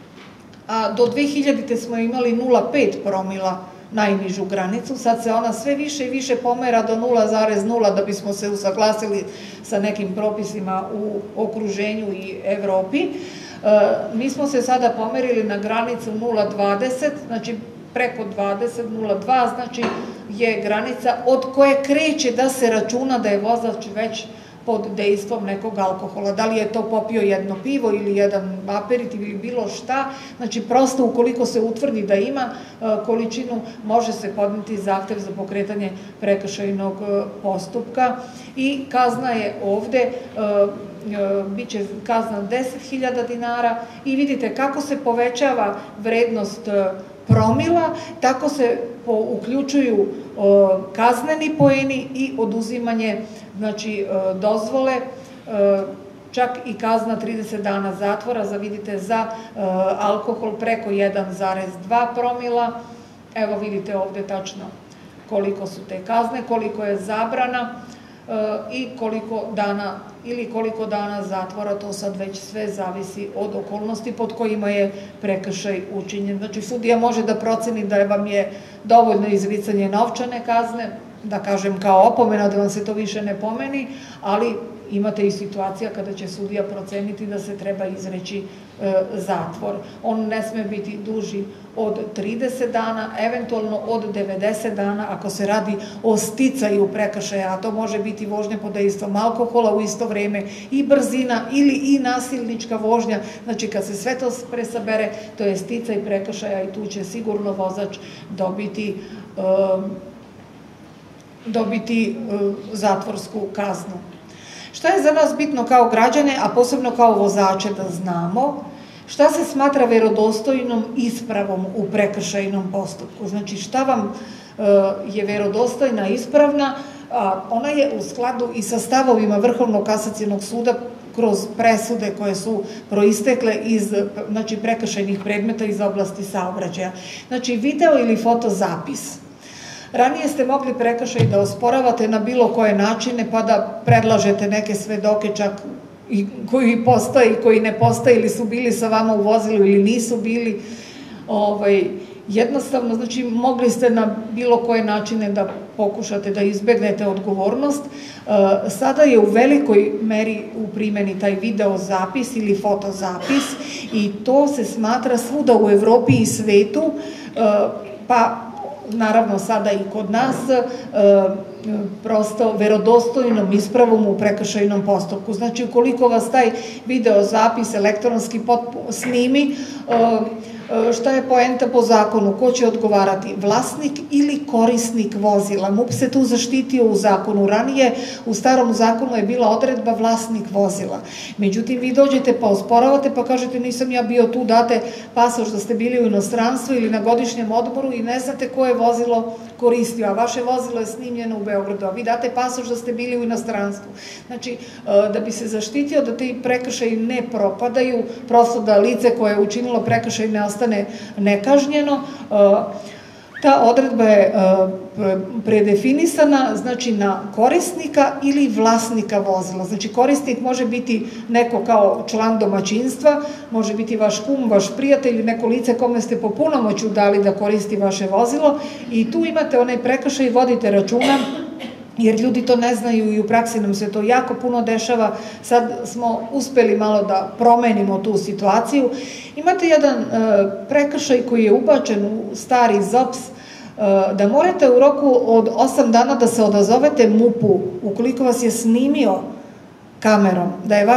a do 2000. smo imali 0,5 promila najnižu granicu, sad se ona sve više i više pomera do 0,0 da bismo se usaglasili sa nekim propisima u okruženju i Evropi. Mi smo se sada pomerili na granicu 0,20, znači preko 20, 0,2, znači je granica od koje kreće da se računa da je vozač već pod dejstvom nekog alkohola. Da li je to popio jedno pivo ili jedan aperitiv ili bilo šta, znači prosto ukoliko se utvrdi da ima količinu, može se podneti zahtev za pokretanje prekršajnog postupka i kazna je ovde, bit će kazna 10.000 dinara i vidite kako se povećava vrednost promila, tako se uključuju kazneni poeni i oduzimanje dozvole, čak i kazna 30 dana zatvora, vidite, za alkohol preko 1,2 promila. Evo vidite ovde tačno koliko su te kazne, koliko je zabrana i koliko dana zatvora, to sad već sve zavisi od okolnosti pod kojima je prekršaj učinjen. Znači, sudija može da proceni da vam je dovoljno izricanje novčane kazne, da kažem kao opomena, da vam se to više ne pomeni, ali imate i situacija kada će sudija proceniti da se treba izreći zatvor. On ne sme biti duži od 30 dana, eventualno od 90 dana ako se radi o sticaju prekršaja, a to može biti vožnja pod dejstvom alkohola, u isto vreme i brzina ili i nasilnička vožnja, znači kad se sve to presabere, to je sticaj prekršaja i tu će sigurno vozač dobiti zatvorsku kaznu. Šta je za nas bitno kao građane, a posebno kao vozače da znamo? Šta se smatra verodostojnom ispravom u prekršajnom postupku? Znači šta vam je verodostojna ispravna? Ona je u skladu i sa stavovima Vrhovnog kasacionog suda kroz presude koje su proistekle iz prekršajnih predmeta iz oblasti saobraćaja. Znači video ili fotozapis. Ranije ste mogli prekršaj da osporavate na bilo koje načine, pa da predlažete neke svedoke čak koji postoje i koji ne postoje ili su bili sa vama u vozilu ili nisu bili. Jednostavno, znači, mogli ste na bilo koje načine da pokušate da izbegnete odgovornost. Sada je u velikoj meri u primjeni taj video zapis ili fotozapis i to se smatra svuda u Evropi i svetu, pa naravno sada i kod nas, prosto verodostojnom ispravom u prekršajnom postupku. Znači, ukoliko vas taj video zapis elektronski snimi, šta je poenta po zakonu, ko će odgovarati, vlasnik ili korisnik vozila. MUP se tu zaštitio u zakonu. Ranije u starom zakonu je bila odredba vlasnik vozila. Međutim, vi dođete pa osporavate pa kažete nisam ja bio tu, date pasoš da ste bili u inostranstvu ili na godišnjem odmoru i ne znate ko je vozilo koristio, a vaše vozilo je snimljeno u Beogradu, a vi date pasoš da ste bili u inostranstvu. Znači, da bi se zaštitio da ti prekršaji ne propadaju, prosto da lice koje je učinilo prekršaj ne ostane nekažnjeno, ta odredba je predefinisana, znači na korisnika ili vlasnika vozila. Znači korisnik može biti neko kao član domaćinstva, može biti vaš kum, vaš prijatelj, neko lice kome ste po punomoću dali da koristi vaše vozilo i tu imate onaj prekršaj i vodite računa, jer ljudi to ne znaju i u praksi nam se to jako puno dešava. Sad smo uspeli malo da promenimo tu situaciju. Imate jedan prekršaj koji je ubačen u stari ZOPS, da morate u roku od 8 dana da se odazovete MUP-u ukoliko vas je snimio kamerom, da je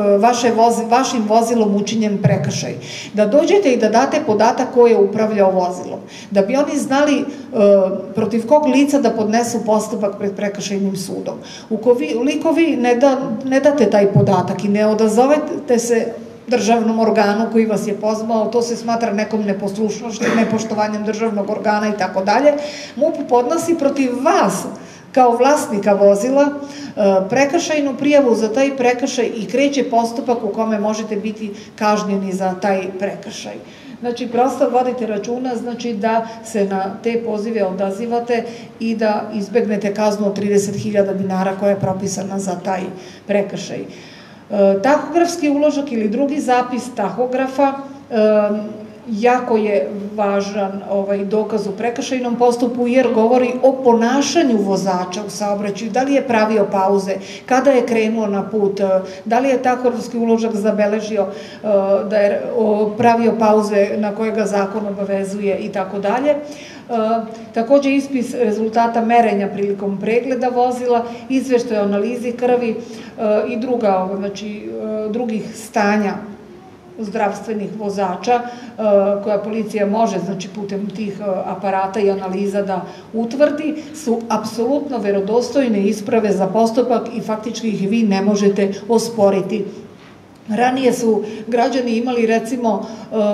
vašim vozilom učinjen prekršaj. Da dođete i da date podatak ko je upravljao vozilom. Da bi oni znali protiv kog lica da podnesu postupak pred prekršajnim sudom. Ukoliko vi ne date taj podatak i ne odazovete se državnom organu koji vas je pozvao, to se smatra nekom neposlušnošću, nepoštovanjem državnog organa i tako dalje, MUP podnosi protiv vas kao vlasnika vozila prekršajnu prijavu za taj prekršaj i kreće postupak u kome možete biti kažnjeni za taj prekršaj. Znači, prosto vodite računa, znači da se na te pozive odazivate i da izbegnete kaznu od 30.000 dinara koja je propisana za taj prekršaj. Tahografski uložak ili drugi zapis tahografa jako je važan dokaz u prekršajnom postupku jer govori o ponašanju vozača u saobraćaju, da li je pravio pauze, kada je krenuo na put, da li je tahografski uložak zabeležio da je pravio pauze na koje ga zakon obavezuje i tako dalje. Takođe ispis rezultata merenja prilikom pregleda vozila, izveštaj o analizi krvi i drugih stanja zdravstvenih vozača koja policija može, znači putem tih aparata i analiza da utvrdi, su apsolutno verodostojne isprave za postupak i faktički ih vi ne možete osporiti. Ranije su građani imali recimo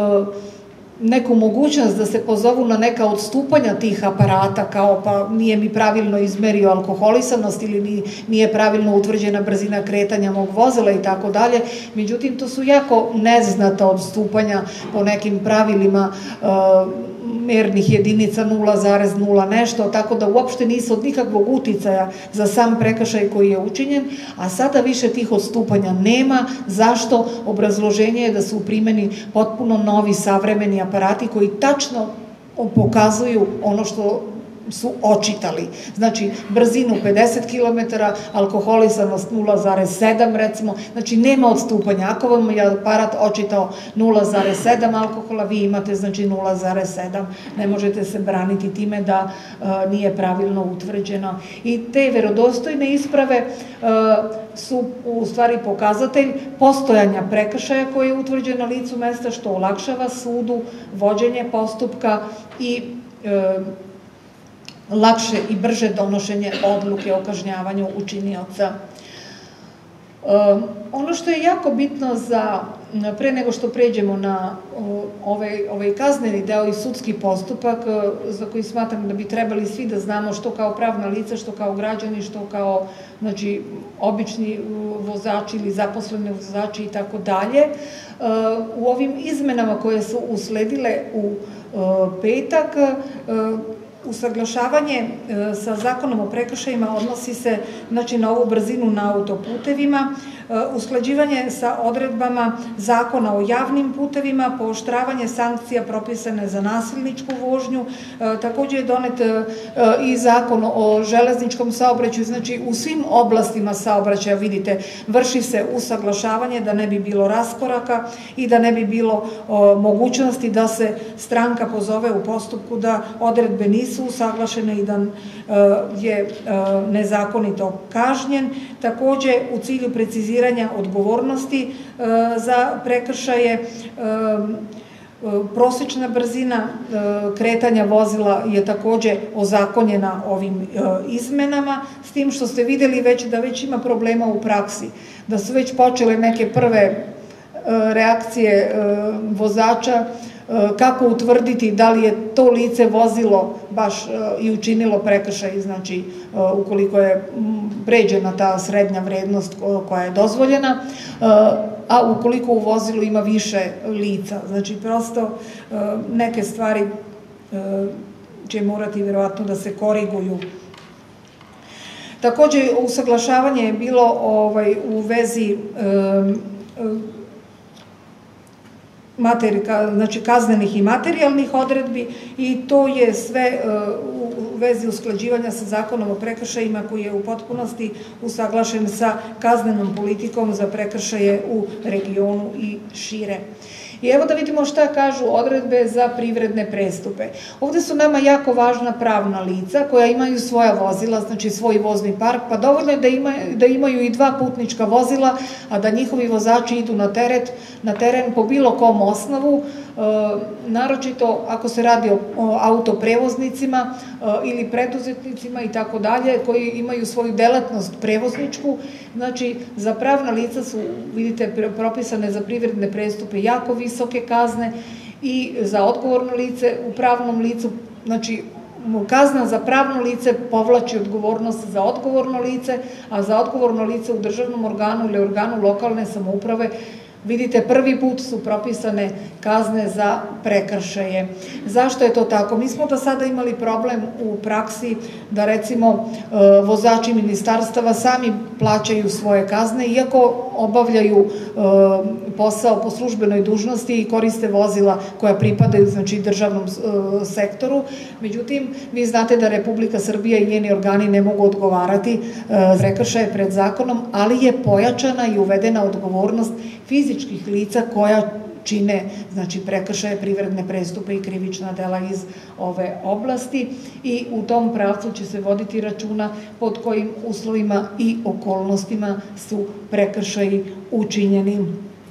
neku mogućnost da se pozovu na neka odstupanja tih aparata, kao pa nije mi pravilno izmerio alkoholisanost ili nije pravilno utvrđena brzina kretanja mog vozila i tako dalje. Međutim, to su jako neznata odstupanja po nekim pravilima mernih jedinica 0,0 nešto, tako da uopšte nisu od nikakvog uticaja za sam prekršaj koji je učinjen, a sada više tih odstupanja nema. Zašto? Obrazloženje je da su u primjeni potpuno novi savremeni aparati koji tačno pokazuju ono što su očitali. Znači, brzinu 50 km, alkoholisanost 0,7 recimo, znači nema odstupanja. Ako vam je aparat očitao 0,7 alkohola, vi imate znači 0,7. Ne možete se braniti time da nije pravilno utvrđeno. I te verodostojne isprave su u stvari pokazatelj postojanja prekršaja koji je utvrđen na licu mesta, što olakšava sudu vođenje postupka i lakše i brže donošenje odluke o kažnjavanju učinioca. Ono što je jako bitno pre nego što pređemo na ovaj kazneni deo i sudski postupak, za koji smatram da bi trebali svi da znamo što kao pravna lica, što kao građani, što kao obični vozači ili zaposleni vozači i tako dalje, u ovim izmenama koje su usledile u petak, usaglašavanje sa zakonom o prekršajima odnosi se na ovu brzinu na autoputevima, usklađivanje sa odredbama zakona o javnim putevima, pooštravanje sankcija propisane za nasilničku vožnju, takođe je donet i zakon o železničkom saobraćaju, znači u svim oblastima saobraćaja, vidite, vrši se usaglašavanje da ne bi bilo raskoraka i da ne bi bilo mogućnosti da se stranka pozove u postupku da odredbe nisu usaglašene i da je nezakonito kažnjen. Takođe, u cilju preciziranja odgovornosti za prekršaje, Prosječna brzina kretanja vozila je takođe ozakonjena ovim izmenama, s tim što ste videli već da već ima problema u praksi, da su već počele neke prve reakcije vozača, kako utvrditi da li je to lice vozilo baš i učinilo prekršaj, znači ukoliko je pređena ta srednja vrednost koja je dozvoljena, a ukoliko u vozilu ima više lica. Znači prosto neke stvari će morati verovatno da se koriguju. Takođe, usaglašavanje je bilo u vezi znači kaznenih i materijalnih odredbi i to je sve u vezi usklađivanja sa zakonom o prekršajima koji je u potpunosti usaglašen sa kaznenom politikom za prekršaje u regionu i šire. I evo da vidimo šta kažu odredbe za privredne prestupe. Ovde su nama jako važna pravna lica koja imaju svoja vozila, znači svoj vozni park, pa dovoljno je da imaju i 2 putnička vozila, a da njihovi vozači idu na teren po bilo kom osnovu, naročito ako se radi o autoprevoznicima ili preduzetnicima i tako dalje, koji imaju svoju delatnost prevozničku. Znači, za pravna lica su, vidite, propisane za privredne prestupe jako visoke kazne i za odgovorno lice u pravnom licu, znači, kazna za pravno lice povlači odgovornost za odgovorno lice, a za odgovorno lice u državnom organu ili organu lokalne samouprave, vidite, prvi put su propisane kazne za prekršaje. Zašto je to tako? Mi smo do sada imali problem u praksi da, recimo, vozači ministarstava sami plaćaju svoje kazne, iako obavljaju posao po službenoj dužnosti i koriste vozila koja pripadaju, znači, državnom sektoru. Međutim, vi znate da Republika Srbija i njeni organi ne mogu odgovarati za prekršaje pred zakonom, ali je pojačana i uvedena odgovornost fizičkih lica koja čine, znači, prekršaje, privredne prestupe i krivična dela iz ove oblasti i u tom pravcu će se voditi računa pod kojim uslovima i okolnostima su prekršaji učinjeni.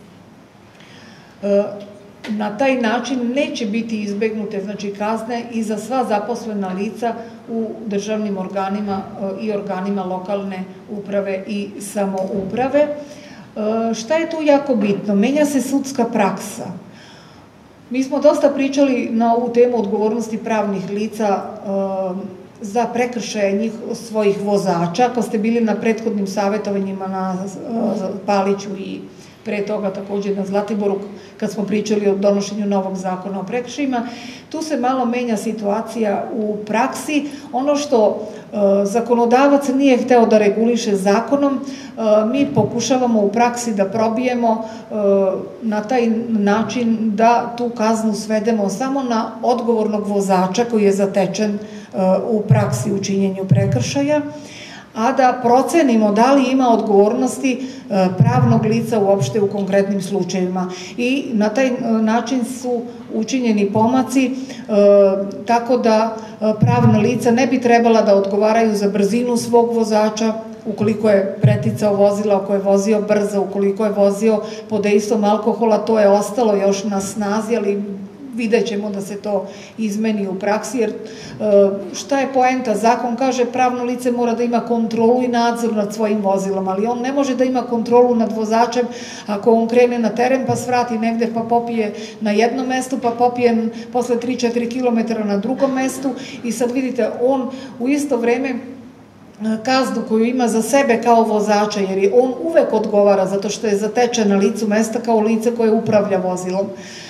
Na taj način neće biti izbegnute, znači, kazne i za sva zaposlena lica u državnim organima i organima lokalne uprave i samouprave. Šta je tu jako bitno? Menja se sudska praksa. Mi smo dosta pričali na ovu temu odgovornosti pravnih lica za prekršaje svojih vozača. Ako ste bili na prethodnim savjetovanjima na Paliću i pre toga takođe na Zlatiboru, kad smo pričali o donošenju novog zakona o prekršajima, tu se malo menja situacija u praksi. Ono što zakonodavac nije hteo da reguliše zakonom, mi pokušavamo u praksi da probijemo na taj način da tu kaznu svedemo samo na odgovornog vozača koji je zatečen u praksi u činjenju prekršaja, a da procenimo da li ima odgovornosti pravnog lica uopšte u konkretnim slučajevima. I na taj način su učinjeni pomaci, tako da pravna lica ne bi trebala da odgovaraju za brzinu svog vozača, ukoliko je preticao vozila, ako je vozio brzo, ukoliko je vozio pod dejstvom alkohola, to je ostalo još na snazi, ali vidjet ćemo da se to izmeni u praksi, jer šta je poenta? Zakon kaže pravno lice mora da ima kontrolu i nadzor nad svojim vozilom, ali on ne može da ima kontrolu nad vozačem ako on krene na teren pa svrati negde pa popije na jednom mestu, pa popije posle 3-4 km na drugom mestu i sad vidite, on u isto vreme kaznu koju ima za sebe kao vozača, jer on uvek odgovara zato što je zatečen na licu mesta kao lice koje upravlja vozilom,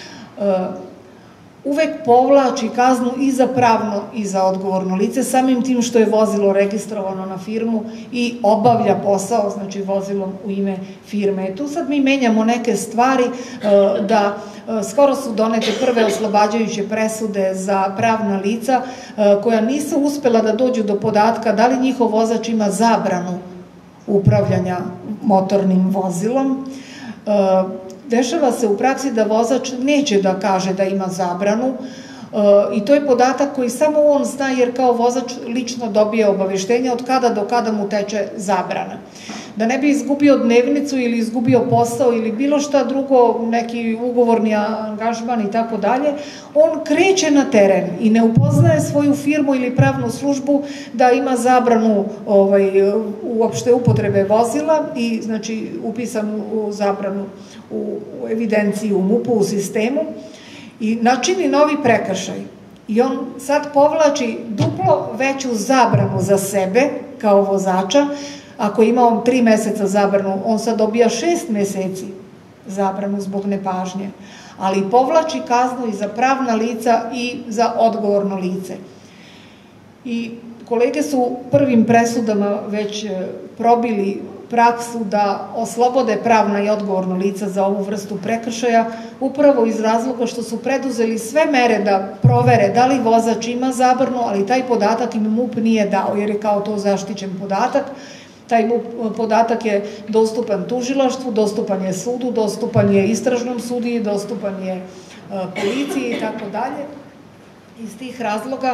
uvek povlači kaznu i za pravno i za odgovorno lice, samim tim što je vozilo registrovano na firmu i obavlja posao, znači vozilom u ime firme. Tu sad mi menjamo neke stvari, da skoro su donete prve oslobađajuće presude za pravna lica koja nisu uspela da dođu do podatka da li njihov vozač ima zabranu upravljanja motornim vozilom. Dešava se u praksi da vozač neće da kaže da ima zabranu i to je podatak koji samo on zna, jer kao vozač lično dobije obaveštenje od kada do kada mu teče zabrana. da ne bi izgubio dnevnicu ili izgubio posao ili bilo šta drugo, neki ugovorni angažman i tako dalje, on kreće na teren i ne upoznaje svoju firmu ili pravnu službu da ima zabranu uopšte upotrebe vozila i znači upisanu zabranu u evidenciji u MUP-u, u sistemu i načini novi prekršaj. I on sad povlači duplo veću zabranu za sebe kao vozača. Ako ima on 3 meseca zabranu, on sad dobija 6 meseci zabranu zbog nepažnje, ali povlači kaznu i za pravna lica i za odgovorno lice. I kolege su prvim presudama već probili praksu da oslobode pravna i odgovorno lica za ovu vrstu prekršaja, upravo iz razloga što su preduzeli sve mere da provere da li vozač ima zabranu, ali taj podatak im MUP nije dao, jer je kao to zaštićen podatak. Taj podatak je dostupan tužilaštvu, dostupan je sudu, dostupan je istražnom sudiji, dostupan je policiji i tako dalje. Iz tih razloga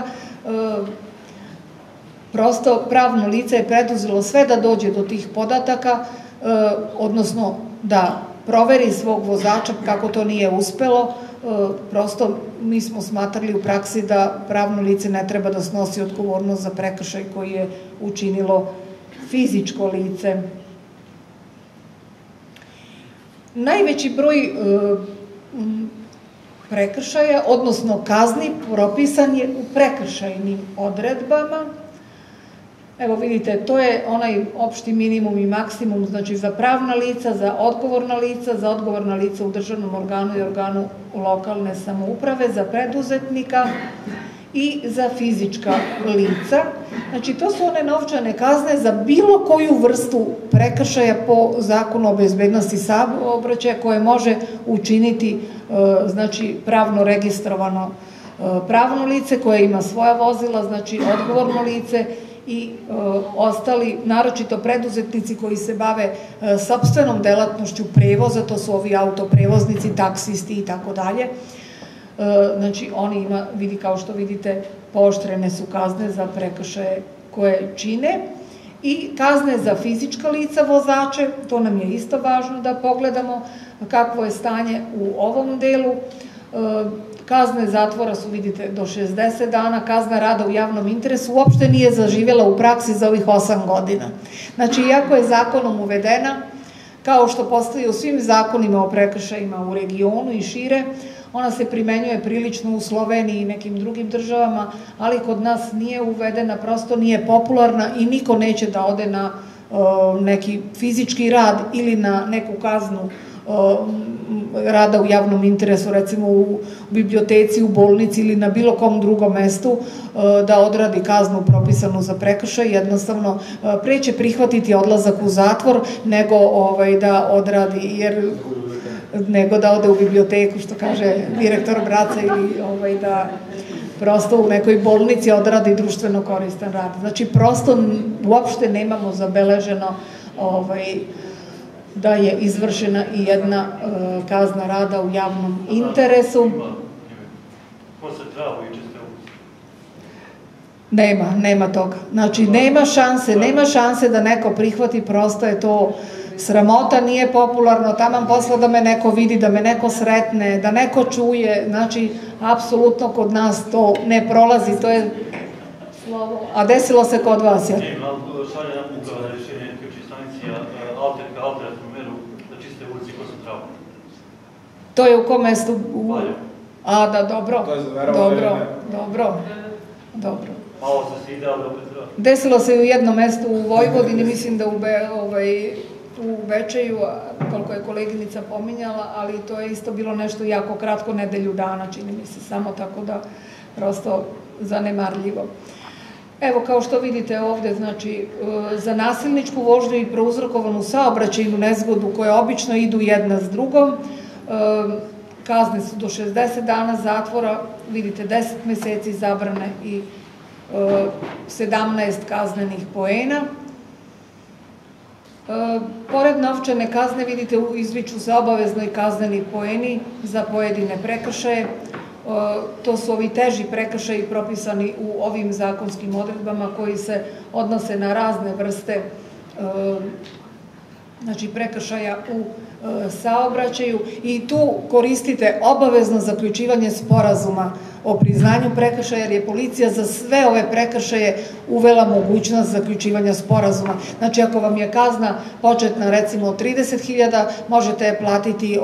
prosto pravno lice je preduzelo sve da dođe do tih podataka, odnosno da proveri svog vozača. Kako to nije uspelo, prosto mi smo smatrali u praksi da pravno lice ne treba da snosi odgovornost za prekršaj koji je učinilo fizičko lice. Najveći broj prekršaja, odnosno kazni, propisan je u prekršajnim odredbama. Evo vidite, to je onaj opšti minimum i maksimum, znači za pravna lica, za odgovorna lica u državnom organu i organu lokalne samouprave, za preduzetnika i za fizička lica. Znači, to su one novčane kazne za bilo koju vrstu prekršaja po Zakonu o bezbednosti saobraćaja koje može učiniti, znači, pravno registrovano pravno lice koje ima svoja vozila, znači odgovorno lice i ostali, naročito preduzetnici koji se bave sopstvenom delatnošću prevoza, to su ovi autoprevoznici, taksisti i tako dalje. Znači, oni ima, kao što vidite, pooštrene su kazne za prekršaje koje čine i kazne za fizička lica vozače, to nam je isto važno da pogledamo kakvo je stanje u ovom delu. Kazne zatvora su, vidite, do 60 dana, kazna rada u javnom interesu uopšte nije zaživjela u praksi za ovih 8 godina. Znači, iako je zakonom uvedena, kao što postoji u svim zakonima o prekršajima u regionu i šire, ona se primenjuje prilično u Sloveniji i nekim drugim državama, ali kod nas nije uvedena, prosto nije popularna i niko neće da ode na neki fizički rad ili na neku kaznu rada u javnom interesu, recimo u biblioteci, u bolnici ili na bilo kom drugom mestu, da odradi kaznu propisanu za prekršaj. Jednostavno preće prihvatiti odlazak u zatvor nego da odradi, nego da ode u biblioteku, što kaže direktor Braca, ili da prosto u nekoj bolnici odradi društveno koristan rad. Znači, prosto uopšte nemamo zabeleženo da je izvršena i jedna kazna rada u javnom interesu. Nema toga. Znači, nema šanse da neko prihvati, prosto je to sramota, nije popularno, taman posle da me neko vidi, da me neko sretne, da neko čuje, znači, apsolutno kod nas to ne prolazi, to je slovo. A desilo se kod vas, ja? Šalje nam upravo na rješenje ključnih stanica alternativnu meru da čiste ulici ko su travu. To je u kom mestu? Valju. A, da, dobro. Malo se ide, ali opet treba. Desilo se i u jednom mestu u Vojvodini, mislim da u Bečeju, koliko je koleginica pominjala, ali to je isto bilo nešto jako kratko, nedelju dana, čini mi se, samo tako da prosto zanemarljivo. Evo, kao što vidite ovde, znači, za nasilničku vožnju i prouzrokovanu saobraćajnu nezgodu koje obično idu jedna s drugom, kazne su do 60 dana zatvora, vidite 10 meseci zabrane i 17 kaznenih poena. Pored novčane kazne, vidite, izriču se obavezno i kazneni poeni za pojedine prekršaje. To su ovi teži prekršaji propisani u ovim zakonskim odredbama koji se odnose na razne vrste znači prekršaja u saobraćaju i tu koristite obavezno zaključivanje sporazuma o priznanju prekršaja, jer je policija za sve ove prekršaje uvela mogućnost zaključivanja sporazuma. Znači, ako vam je kazna početna recimo 30.000, možete platiti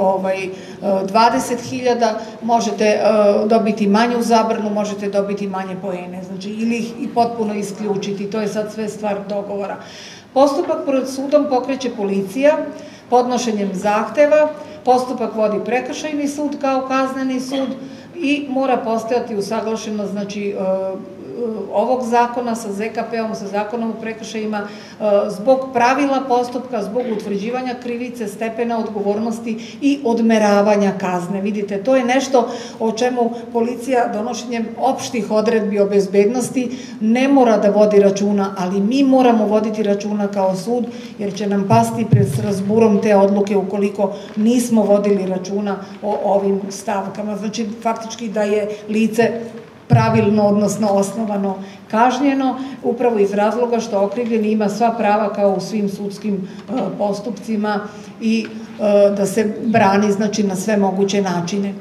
20.000, možete dobiti manju zabranu, možete dobiti manje poene, znači ili ih i potpuno isključiti, to je sad sve stvar dogovora. Postupak pred sudom pokreće policija podnošenjem zahteva, postupak vodi prekršajni sud kao kazneni sud i mora postojati usaglašeno, znači, ovog zakona sa ZKP-om, sa zakonom o prekršajima, zbog pravila postupka, zbog utvrđivanja krivice, stepena odgovornosti i odmeravanja kazne. Vidite, to je nešto o čemu policija donošenjem opštih odredbi o bezbednosti ne mora da vodi računa, ali mi moramo voditi računa kao sud, jer će nam pasti pred razburom te odluke ukoliko nismo vodili računa o ovim stavkama. Znači, faktički da je lice pravilno, odnosno osnovano kažnjeno, upravo iz razloga što okrivljeni ima sva prava kao u svim sudskim postupcima i da se brani, znači, na sve moguće načine.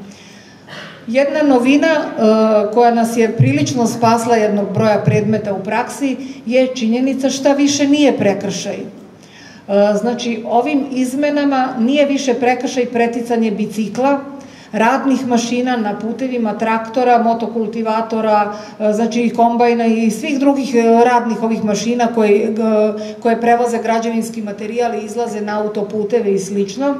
Jedna novina koja nas je prilično spasla jednog broja predmeta u praksi je činjenica šta više nije prekršaj. Znači, ovim izmenama nije više prekršaj preticanje bicikla, radnih mašina na putevima, traktora, motokultivatora, znači i kombajna i svih drugih radnih ovih mašina koje prevoze građevinski materijal i izlaze na autoputeve i slično.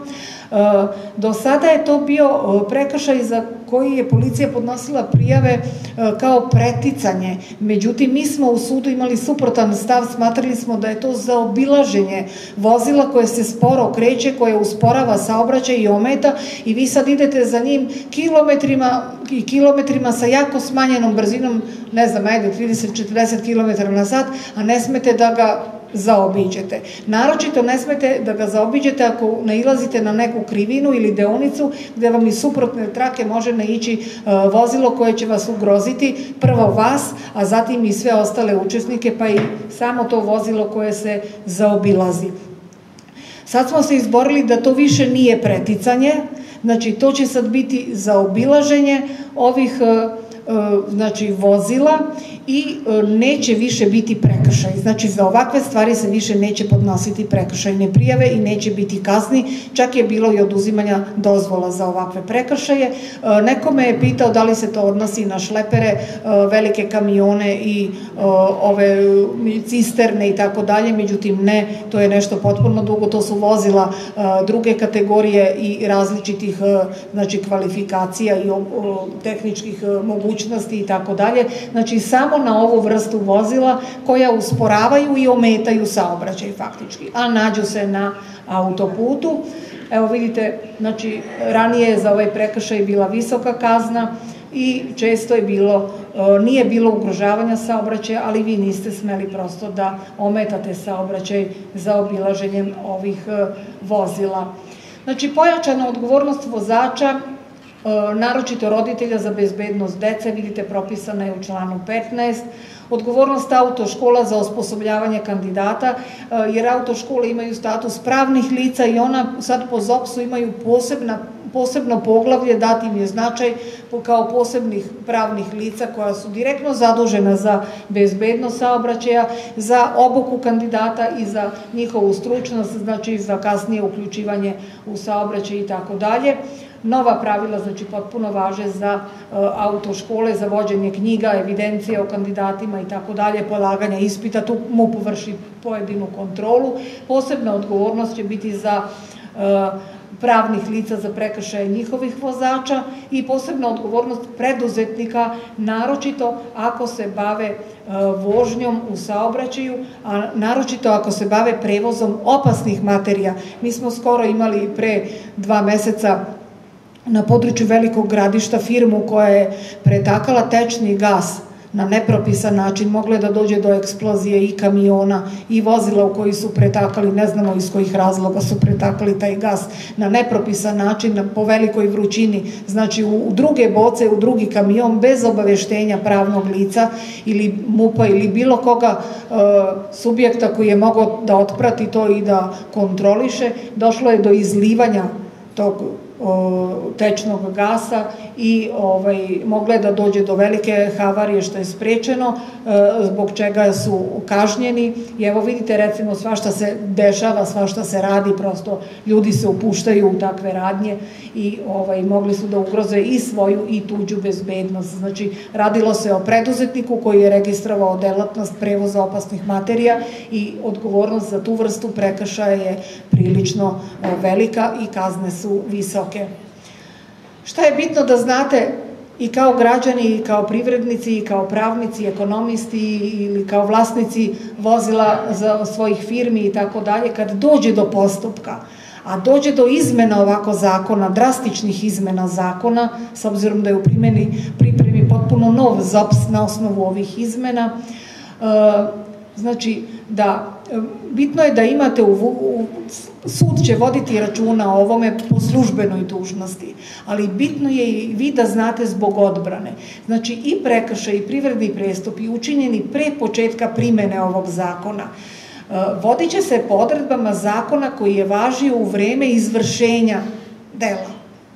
Do sada je to bio prekršaj za koji je policija podnosila prijave kao preticanje. Međutim, mi smo u sudu imali suprotan stav, smatrali smo da je to zaobilaženje vozila koje se sporo kreće, koje usporava saobraćaj i ometa i vi sad idete za njim kilometrima i kilometrima sa jako smanjenom brzinom, ne znam, 30-40 km na sat, a ne smete da ga zaobiđete. Naročito ne smete da ga zaobiđete ako nailazite na neku krivinu ili deonicu gde vam iz suprotne trake može naići vozilo koje će vas ugroziti, prvo vas, a zatim i sve ostale učesnike, pa i samo to vozilo koje se zaobilazi. Sad smo se izborili da to više nije preticanje, znači to će sad biti zaobilaženje ovih znači vozila i neće više biti prekršaj. Znači za ovakve stvari se više neće podnositi prekršajne prijave i neće biti kazni, čak je bilo i oduzimanja dozvola za ovakve prekršaje. Neko me je pitao da li se to odnosi na šlepere, velike kamione i ove cisterne i tako dalje, međutim ne, to je nešto potpuno drugo, to su vozila druge kategorije i različitih znači kvalifikacija i tehničkih mogućnosti i tako dalje. Znači samo na ovu vrstu vozila koja usporavaju i ometaju saobraćaj faktički, a nađu se na autoputu. Evo vidite, znači ranije je za ovaj prekršaj bila visoka kazna i često je bilo, nije bilo ugrožavanja saobraćaja, ali vi niste smeli prosto da ometate saobraćaj za obilaženjem ovih vozila. Znači pojačana odgovornost vozača, naročito roditelja za bezbednost dece, vidite propisana je u članu 15. Odgovornost autoškola za osposobljavanje kandidata, jer autoškole imaju status pravnih lica i ona sad po ZOPS-u imaju posebno poglavlje, dat im je značaj kao posebnih pravnih lica koja su direktno zadužena za bezbednost saobraćaja, za obuku kandidata i za njihovu stručnost, znači za kasnije uključivanje u saobraćaj i tako dalje. Nova pravila, znači, potpuno važe za autoškole, za vođenje knjiga, evidencije o kandidatima i tako dalje, polaganja ispita, tu MUP vrši pojedinu kontrolu. Posebna odgovornost će biti za pravnih lica za prekršaje njihovih vozača i posebna odgovornost preduzetnika, naročito ako se bave vožnjom u saobraćaju, a naročito ako se bave prevozom opasnih materija. Mi smo skoro imali pre 2 meseca na području Velikog Gradišta firmu koja je pretakala tečni gas na nepropisan način, moglo je da dođe do eksplozije i kamiona i vozila u koji su pretakali, ne znamo iz kojih razloga su pretakali taj gas, na nepropisan način, po velikoj vrućini, znači u druge boce, u drugi kamion, bez obaveštenja pravnog lica ili MUP-a ili bilo koga subjekta koji je mogao da otprati to i da kontroliše, došlo je do izlivanja tog tečnog gasa i moglo je da dođe do velike havarije što je sprečeno, zbog čega su kažnjeni. I evo vidite, recimo, svašta se dešava, svašta se radi, prosto ljudi se upuštaju u takve radnje i mogli su da ugroze i svoju i tuđu bezbednost. Znači, radilo se o preduzetniku koji je registrovao delatnost prevoza opasnih materija i odgovornost za tu vrstu prekršaja je prilično velika i kazne su visoke. Šta je bitno da znate i kao građani, i kao privrednici, i kao pravnici, ekonomisti ili kao vlasnici vozila za svojih firmi i tako dalje, kad dođe do postupka, a dođe do izmena ovako zakona, drastičnih izmena zakona, s obzirom da je u pripremi potpuno nov ZOPS na osnovu ovih izmena, znači da bitno je da imate sud će voditi računa o ovome po službenoj dužnosti, ali bitno je i vi da znate zbog odbrane. Znači i prekršaj i privredni prestupi učinjeni pre početka primene ovog zakona vodit će se po odredbama zakona koji je važio u vreme izvršenja dela.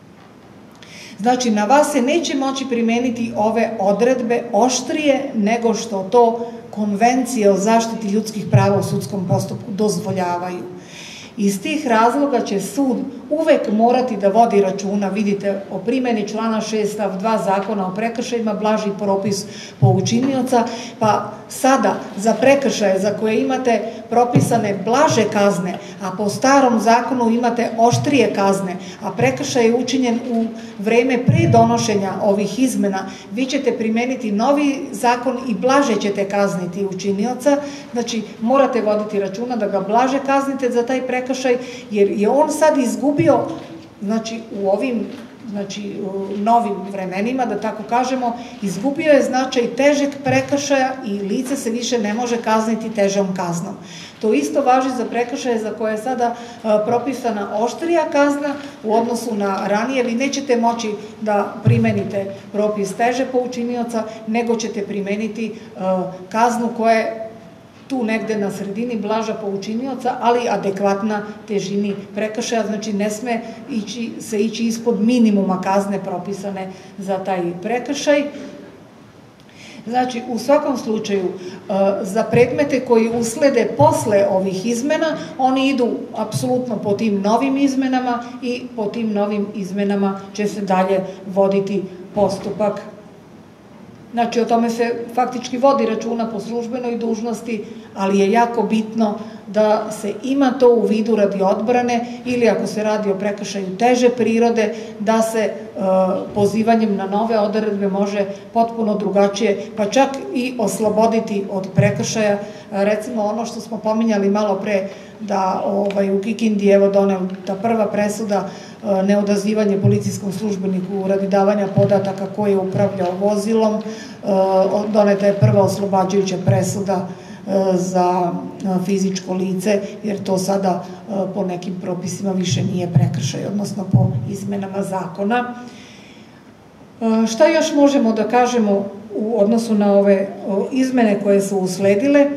Znači, na vas se neće moći primeniti ove odredbe oštrije nego što to konvencije o zaštiti ljudskih prava u sudskom postupku dozvoljavaju. Iz tih razloga će sud uvek morati da vodi računa, vidite, o primjeni člana 6 stav 2 zakona o prekršajima, blaži propis po učinioca, pa sada za prekršaje za koje imate propisane blaže kazne, a po starom zakonu imate oštrije kazne, a prekršaj je učinjen u vreme pre donošenja ovih izmena, vi ćete primeniti novi zakon i blaže ćete kazniti učinioca, znači morate voditi računa da ga blaže kaznite za taj prekršaj, jer je on sad izgubio, znači u ovim novim vremenima, da tako kažemo, izgubio je značaj težeg prekršaja i lice se više ne može kazniti težom kaznom. To isto važi za prekršaje za koje je sada propisana oštrija kazna u odnosu na ranije. Vi nećete moći da primenite propis teže po učinioca, nego ćete primeniti kaznu koja je tu negde na sredini, blaža po učinioca, ali adekvatna težini prekršaja, znači ne sme se ići ispod minimuma kazne propisane za taj prekršaj. Znači, u svakom slučaju, za predmete koji uslede posle ovih izmena, oni idu apsolutno po tim novim izmenama i po tim novim izmenama će se dalje voditi postupak. Znači, o tome se faktički vodi računa po službenoj dužnosti, ali je jako bitno da se ima to u vidu radi odbrane ili ako se radi o prekršaju teže prirode, da se pozivanjem na nove odredbe može potpuno drugačije, pa čak i osloboditi od prekršaja. Recimo ono što smo pominjali malo pre, da u Kikindi evo doneta prva presuda, neodazivanje policijskom službeniku radi davanja podataka ko je upravljao vozilom, doneta je prva oslobađajuća presuda za fizičko lice, jer to sada po nekim propisima više nije prekršaj, odnosno po izmenama zakona. Šta još možemo da kažemo u odnosu na ove izmene koje su usledile?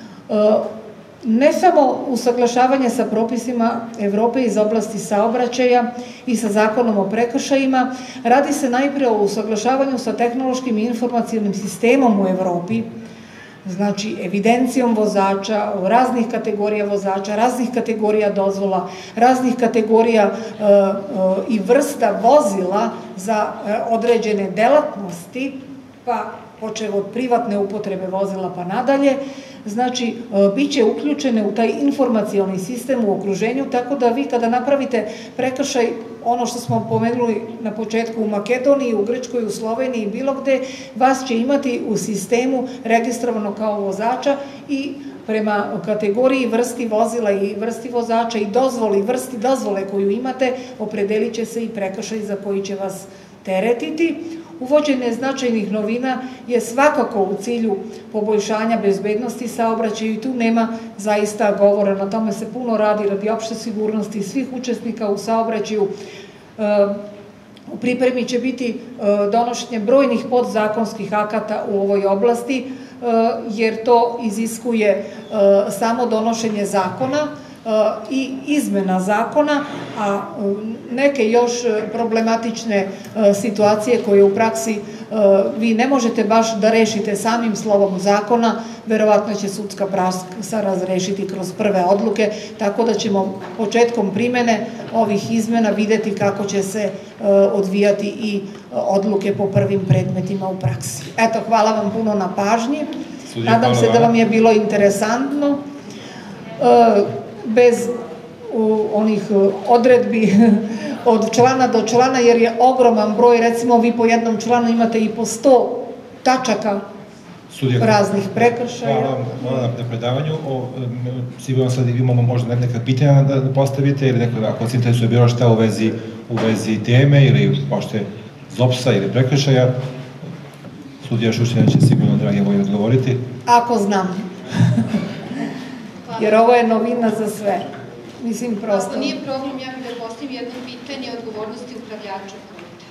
Ne samo usaglašavanje sa propisima Evrope iz oblasti saobraćaja i sa zakonom o prekršajima, radi se najpre o usaglašavanju sa tehnološkim i informacionim sistemom u Evropi, znači evidencijom vozača, raznih kategorija vozača, raznih kategorija dozvola, raznih kategorija i vrsta vozila za određene delatnosti, pa počev od privatne upotrebe vozila pa nadalje, znači bit će uključene u taj informacioni sistem u okruženju, tako da vi kada napravite prekršaj, ono što smo pomenuli na početku u Makedoniji, u Grčkoj, u Sloveniji, bilo gde, vas će imati u sistemu registrovano kao vozača i prema kategoriji, vrsti vozila i vrsti vozača i dozvoli, vrsti dozvole koju imate, opredelit će se i prekršaj za koji će vas teretiti. Uvođenje značajnih novina je svakako u cilju poboljšanja bezbednosti saobraćaja i tu nema zaista govora, na tome se puno radi radi opšte sigurnosti svih učesnika u saobraćaju. U pripremi će biti donošenje brojnih podzakonskih akata u ovoj oblasti, jer to iziskuje samo donošenje zakona i izmena zakona, a neke još problematične situacije koje u praksi vi ne možete baš da rešite samim slovom zakona, verovatno će sudska praksa razrešiti kroz prve odluke, tako da ćemo početkom primene ovih izmena videti kako će se odvijati i odluke po prvim predmetima u praksi. Eto, hvala vam puno na pažnji. Nadam se da vam je bilo interesantno. Bez onih odredbi od člana do člana, jer je ogroman broj, recimo vi po jednom članu imate i po 100 tačaka raznih prekršaja. Hvala na predavanju. Sigurno sad imamo možda neka pitanja da postavite ili ako se interesuje bilo šta u vezi teme ili pošte ZOPS-a ili prekršaja. Sudija Šušnjana će sigurno, dragi moji, odgovoriti. Ako znam. Jer ovo je novina za sve. Mislim, prosto... Ako nije problem, ja bih da postavim jedno pitanje odgovornosti upravljača puta.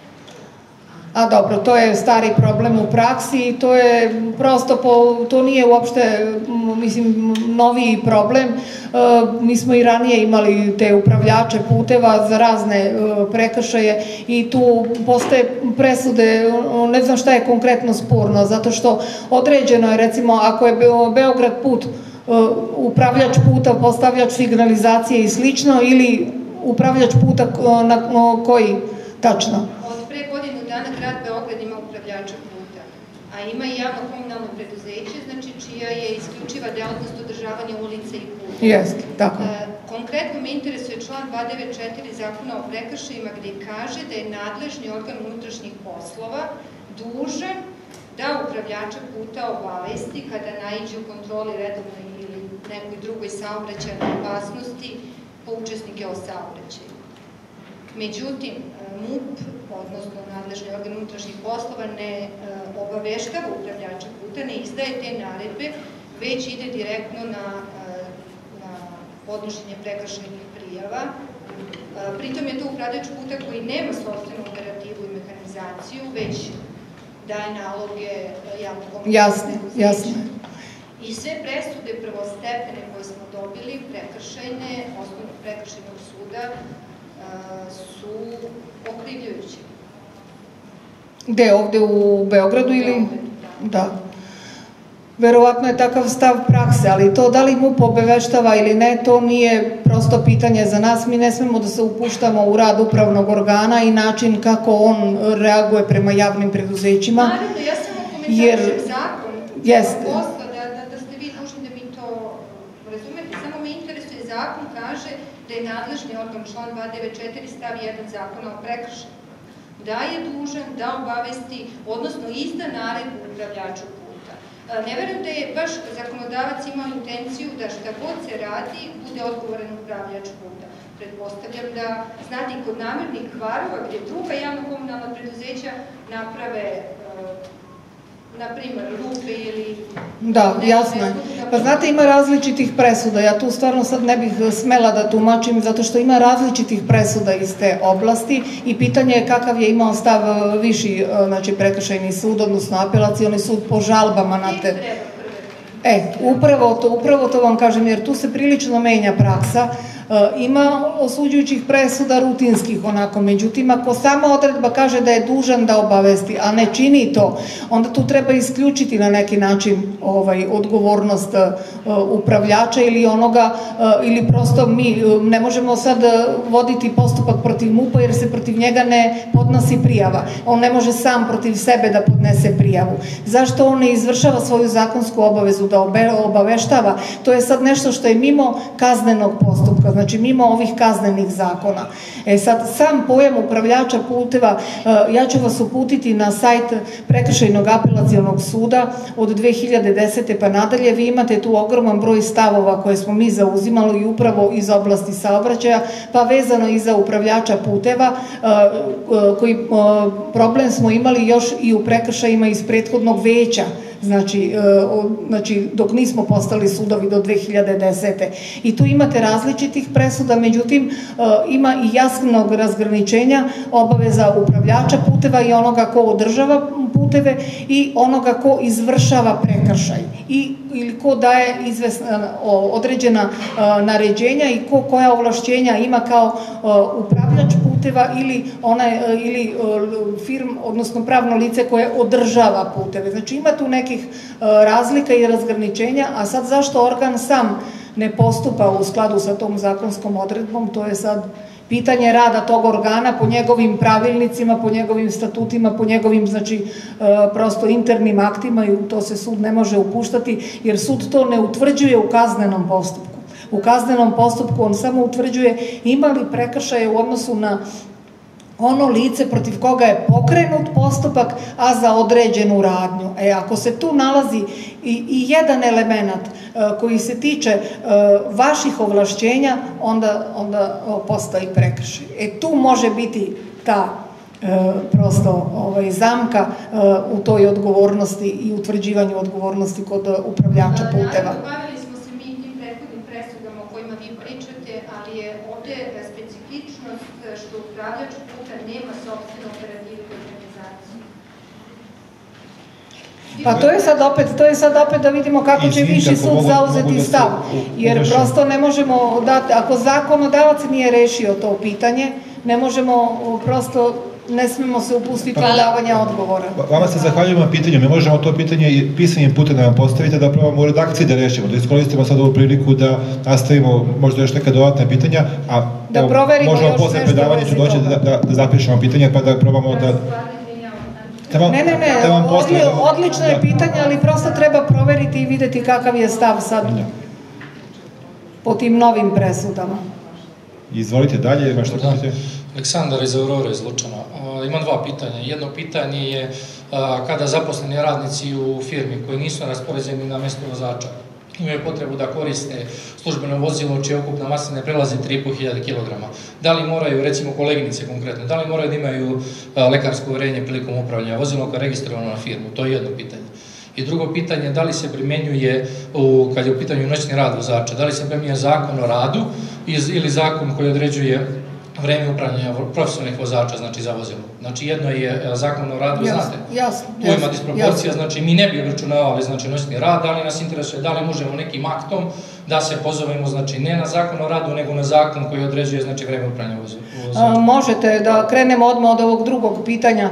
A dobro, to je stari problem u praksi i to je prosto, to nije uopšte, mislim, noviji problem. Mi smo i ranije imali te upravljače puteva za razne prekršaje i tu postoje presude, ne znam šta je konkretno sporno, zato što određeno je, recimo, ako je Beograd put upravljač puta, postavljač signalizacije i slično, ili upravljač puta na koji tačno? Od pre godinu dana grad Beograd ima upravljača puta, a ima i javno komunalno preduzeće, znači čija je isključiva delatnost održavanja ulice i puta. Jeste, tako. Konkretno me interesuje član 294 Zakona o prekršajima gde kaže da je nadležni organ unutrašnjih poslova dužan da upravljača puta obavesti kada naiđe u kontroli redovnoj ili nekoj drugoj saobraćajnoj opasnosti po učesnike o saobraćaju. Međutim, MUP, odnosno nadležni organ unutrašnjih poslova, ne obaveštava upravljača puta, ne izdaje te naredbe, već ide direktno na podnošenje prekršajnih prijava. Pritom je to upravljač puta koji nema sopstvenu operativu i mehanizaciju, već daje naloge javnog komunalnog preduzeća. Jasne. I sve presude prvostepene koje smo dobili, prekršajne, osnovnog prekršajnog suda, su okrivljujuće. Gde, ovde u Beogradu ili? Da. Verovatno je takav stav prakse, ali to da li MUP obaveštava ili ne, to nije prosto pitanje za nas. Mi ne smemo da se upuštamo u rad upravnog organa i način kako on reaguje prema javnim preduzećima. Naravno, ja samo komentarišem zakon. Jeste. Da ste vi dužni da mi to razumete, samo me interesuje, zakon kaže da je nadležni organ, član 294 stav 1 Zakona o prekršaju, da je dužan da obavesti, odnosno izda naredbu upravljaču puta. Ne verujem da je baš zakonodavac imao intenciju da šta god se radi bude odgovoran upravljač puta. Pretpostavljam da, znate, i kod namernih kvarova gdje druga javno-komunalna preduzeća naprave na primjer, rupe ili... Da, jasno je. Pa znate, ima različitih presuda. Ja tu stvarno sad ne bih smela da tumačim, zato što ima različitih presuda iz te oblasti i pitanje je kakav je imao stav viši, znači prekršajni sud, odnosno apelacioni sud po žalbama na te... Upravo to vam kažem, jer tu se prilično menja praksa. Ima osuđujućih presuda rutinskih onako, međutim ako sama odredba kaže da je dužan da obavesti, a ne čini to, onda tu treba isključiti na neki način odgovornost upravljača ili onoga, ili prosto mi ne možemo sad voditi postupak protiv MUP-a jer se protiv njega ne podnosi prijava. On ne može sam protiv sebe da podnese prijavu. Zašto on ne izvršava svoju zakonsku obavezu da obaveštava? To je sad nešto što je mimo kaznenog postupka. znači mimo ovih kaznenih zakona. Sad, sam pojam upravljača puteva, ja ću vas uputiti na sajt Prekršajnog apelacionog suda od 2010. pa nadalje. Vi imate tu ogroman broj stavova koje smo mi zauzimali i upravo iz oblasti saobraćaja, pa vezano i za upravljača puteva, koji problem smo imali još i u prekršajima iz prethodnog veća, znači dok nismo postali sudovi do 2010. I tu imate različitih presuda, međutim ima i jasnog razgraničenja obaveza upravljača puteva i onoga ko održava puteve i onoga ko izvršava prekršaj ili ko daje određena naređenja i koja ovlašćenja ima kao upravljač puteva ili firma, odnosno pravno lice koje održava puteve. Znači ima tu nekih razlika i razgraničenja, a sad zašto organ sam ne postupa u skladu sa tom zakonskom odredbom, to je sad pitanje rada tog organa po njegovim pravilnicima, po njegovim statutima, po njegovim, znači, prosto internim aktima i u to se sud ne može upuštati, jer sud to ne utvrđuje u kaznenom postupku. U kaznenom postupku on samo utvrđuje ima li prekršaje u odnosu na ono lice protiv koga je pokrenut postupak, a za određenu radnju. Ako se tu nalazi i jedan element koji se tiče vaših ovlašćenja, onda postoji prekršaj. Tu može biti ta prosto zamka u toj odgovornosti i utvrđivanju odgovornosti kod upravljača puteva. Bavili smo se mi tim prethodnim presudama o kojima vi pričate, ali je ovde specifičnost što upravljač puta nema sopstvenu operativnu organizaciju. Pa to je sad opet da vidimo kako će viši sud zauzeti stav, jer prosto ne možemo dati, ako zakonodavac nije rešio to pitanje, ne možemo prosto, ne smemo se upustiti u davanje odgovora. Vama se zahvaljujemo na pitanju, mi možemo to pitanje i pisanim putem da vam postavite, da probamo u redakciji da rešimo, da iskoristimo sad ovu priliku da nastavimo možda još neka dodatna pitanja, a možemo posle predavanja ću doći da zapišemo pitanja pa da probamo da... Ne, odlično je pitanje, ali prosto treba proveriti i videti kakav je stav sad po tim novim presudama. Izvolite dalje, ima što pitanje? Aleksandar iz Aurore iz Lučana. Imam dva pitanja. Jedno pitanje je kada zaposleni radnici u firmi koji nisu raspoređeni na mesto vozača imaju potrebu da koriste službeno vozilo čija ukupna masa ne prelazi 3.500 kg. Da li moraju, recimo koleginice konkretno, da li moraju da imaju lekarsko uverenje prilikom upravljanja vozilom koje je registrovano na firmu? To je jedno pitanje. I drugo pitanje, da li se primenjuje, kad je u pitanju noćni rad vozača, da li se primenjuje zakon o radu ili zakon koji određuje vreme upravljanja profesionalnih vozača, znači za vozilo. Znači jedno je zakon o radu, znate, tu ima disproporcija, znači mi ne bi obračunavali noćni rad, da li nas interesuje, da li možemo nekim aktom da se pozovemo, znači ne na zakon o radu, nego na zakon koji određuje, znači vreme upravljanja vozila. Možete da krenemo odmah od ovog drugog pitanja.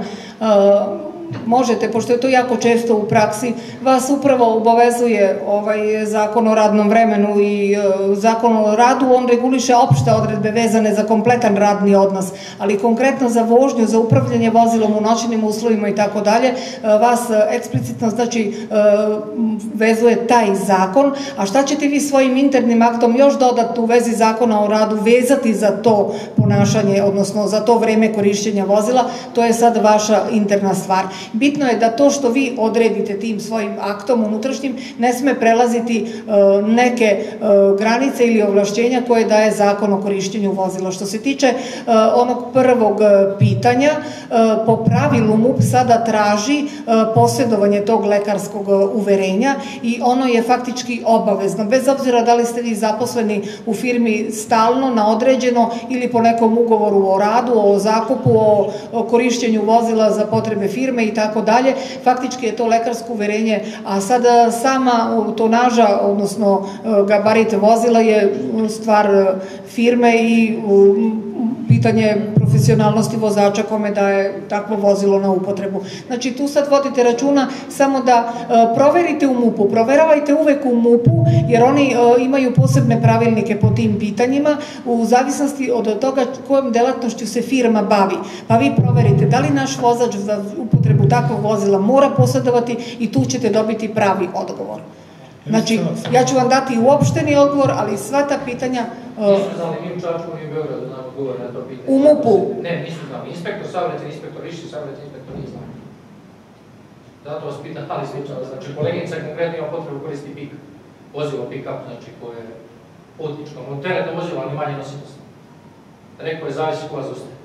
Možete, pošto je to jako često u praksi, vas upravo obavezuje zakon o radnom vremenu i zakon o radu, on reguliše opšte odredbe vezane za kompletan radni odnos, ali konkretno za vožnju, za upravljanje vozilom u noćnim uslovima i tako dalje, vas eksplicitno, znači, vezuje taj zakon, a šta ćete vi svojim internim aktom još dodati u vezi zakona o radu, vezati za to ponašanje, odnosno za to vreme korišćenja vozila, to je sad vaša interna stvar. Bitno je da to što vi odredite tim svojim aktom unutrašnjim ne sme prelaziti neke granice ili ovlašćenja koje daje zakon o korišćenju vozila. Što se tiče onog prvog pitanja, po pravilu MUP sada traži posjedovanje tog lekarskog uverenja i ono je faktički obavezno. Bez obzira da li ste vi zaposleni u firmi stalno, na određeno ili po nekom ugovoru o radu, o zakupu, o korišćenju vozila za potrebe firme i tako dalje, faktički je to lekarsko uverenje, a sada sama tonaža, odnosno gabarit vozila je stvar firme i pitanje profesionalnosti vozača kome daje takvo vozilo na upotrebu. Znači tu sad vodite računa samo da proverite u MUP-u, proveravajte uvek u MUP-u, jer oni imaju posebne pravilnike po tim pitanjima u zavisnosti od toga kojom delatnošću se firma bavi. Pa vi proverite da li naš vozač za upotrebu takvog vozila mora posjedovati i tu ćete dobiti pravi odgovor. Znači, ja ću vam dati uopšteni odgovor, ali sva ta pitanja... Nisu znali ni u Čačku, ni u Beogradu nam odgovor na to pitanje. U MUP-u? Ne, nisu znali. Inspektor saobraćajni, inspektor viši, saobraćajni inspektor nije znao. Zato vas pitam, ali slučajno. Znači, koleginica konkretno ima potrebu koristi pik. Vozilo pick-up, znači, koje je putničko. Teretno vozilo, ali manje nositosno. Rekao je, zavisi ko vas ostaje.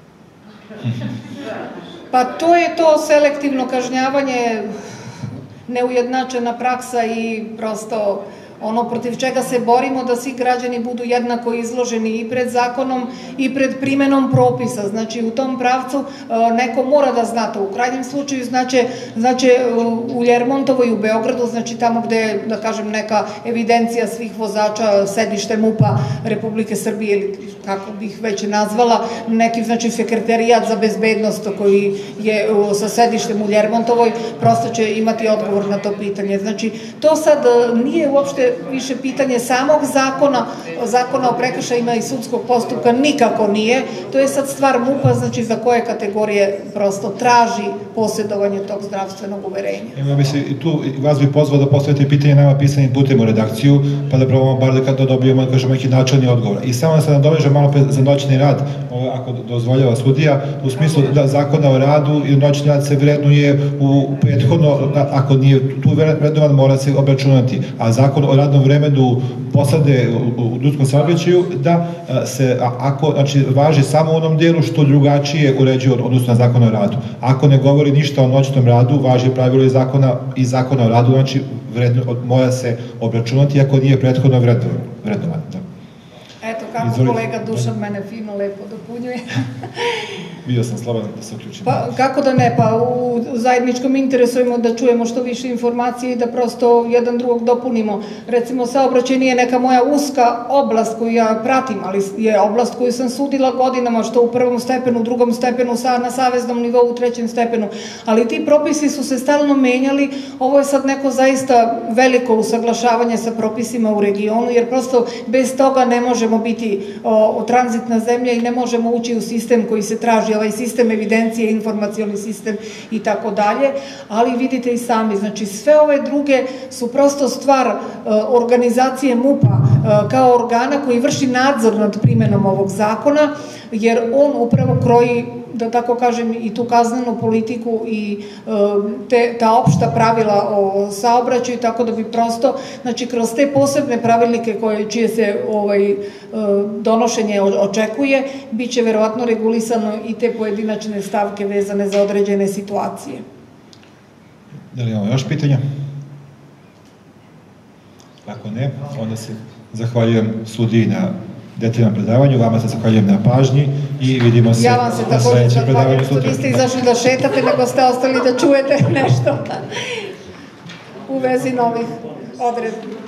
Pa to je to selektivno kažnjavanje, neujednačena praksa i prosto ono protiv čega se borimo da svi građani budu jednako izloženi i pred zakonom i pred primenom propisa. Znači u tom pravcu neko mora da zna to. U krajnjem slučaju znači u Ljermontovoj i u Beogradu, znači tamo gde je, da kažem, neka evidencija svih vozača, sedište MUP-a Republike Srbije ili kako bih već nazvala, neki znači sekretarijat za bezbednost koji je sa sedištem u Ljermontovoj, prosto će imati odgovor na to pitanje. Znači to sad nije uopšte više pitanje samog zakona o prekršajima i sudskog postupka, nikako nije. To je sad stvar MUP-a, znači za koje kategorije prosto traži posjedovanje tog zdravstvenog uverenja. Ja bi se i tu vas bi pozvao da postavite pitanje nama pisanim putem u redakciju, pa da probamo bar da dobijemo, da kažemo, neki načelni odgovor. I samo da se nadovežem malo za noćni rad, ako dozvoljava sudija, u smislu da zakona o radu i noćni rad se vrednuje u prethodno, ako nije tu vrednovan, mora se obračunati. A zakon o radnom vremenu posade u ljudskom saobraćaju da se, ako, znači, važi samo u onom dijelu što drugačije uređuje odnosno na zakon o radu. Ako ne govori ništa o noćnom radu, važi pravilo i zakona o radu, znači mora se obračunati ako nije prethodno vrednovan. Eto kako kolega Dušan mene fino, lepo dopunjuje. Bio sam slobodan da se uključim. Pa kako da ne, pa u zajedničkom interesu imamo da čujemo što više informacije i da prosto jedan drugog dopunimo. Recimo, saobraćaj nije neka moja uska oblast koju ja pratim, ali je oblast koju sam sudila godinama, što u prvom stepenu, drugom stepenu, na saveznom nivou, u trećem stepenu. Ali ti propisi su se stalno menjali. Ovo je sad neko zaista veliko usaglašavanje sa propisima u regionu, jer prosto bez toga ne možemo biti tranzitna zemlja i ne možemo ući u sistem koji se traži, ovaj sistem evidencije, informacioni sistem i tako dalje, ali vidite i sami, znači sve ove druge su prosto stvar organizacije MUP-a kao organa koji vrši nadzor nad primenom ovog zakona, jer on upravo kroji, da tako kažem, i tu kaznenu politiku i ta opšta pravila o saobraćaju, tako da bi prosto, znači, kroz te posebne pravilnike čije se donošenje očekuje, bit će verovatno regulisano i te pojedinačne stavke vezane za određene situacije. Da li imamo još pitanja? Ako ne, onda se zahvaljujem sudiji na detaljnom predavanju, vama se zahvaljujem na pažnji i vidimo se na sledećem predavanju sutra. Što niste izašli da šetate, nego ste ostali da čujete nešto u vezi novih odredbi.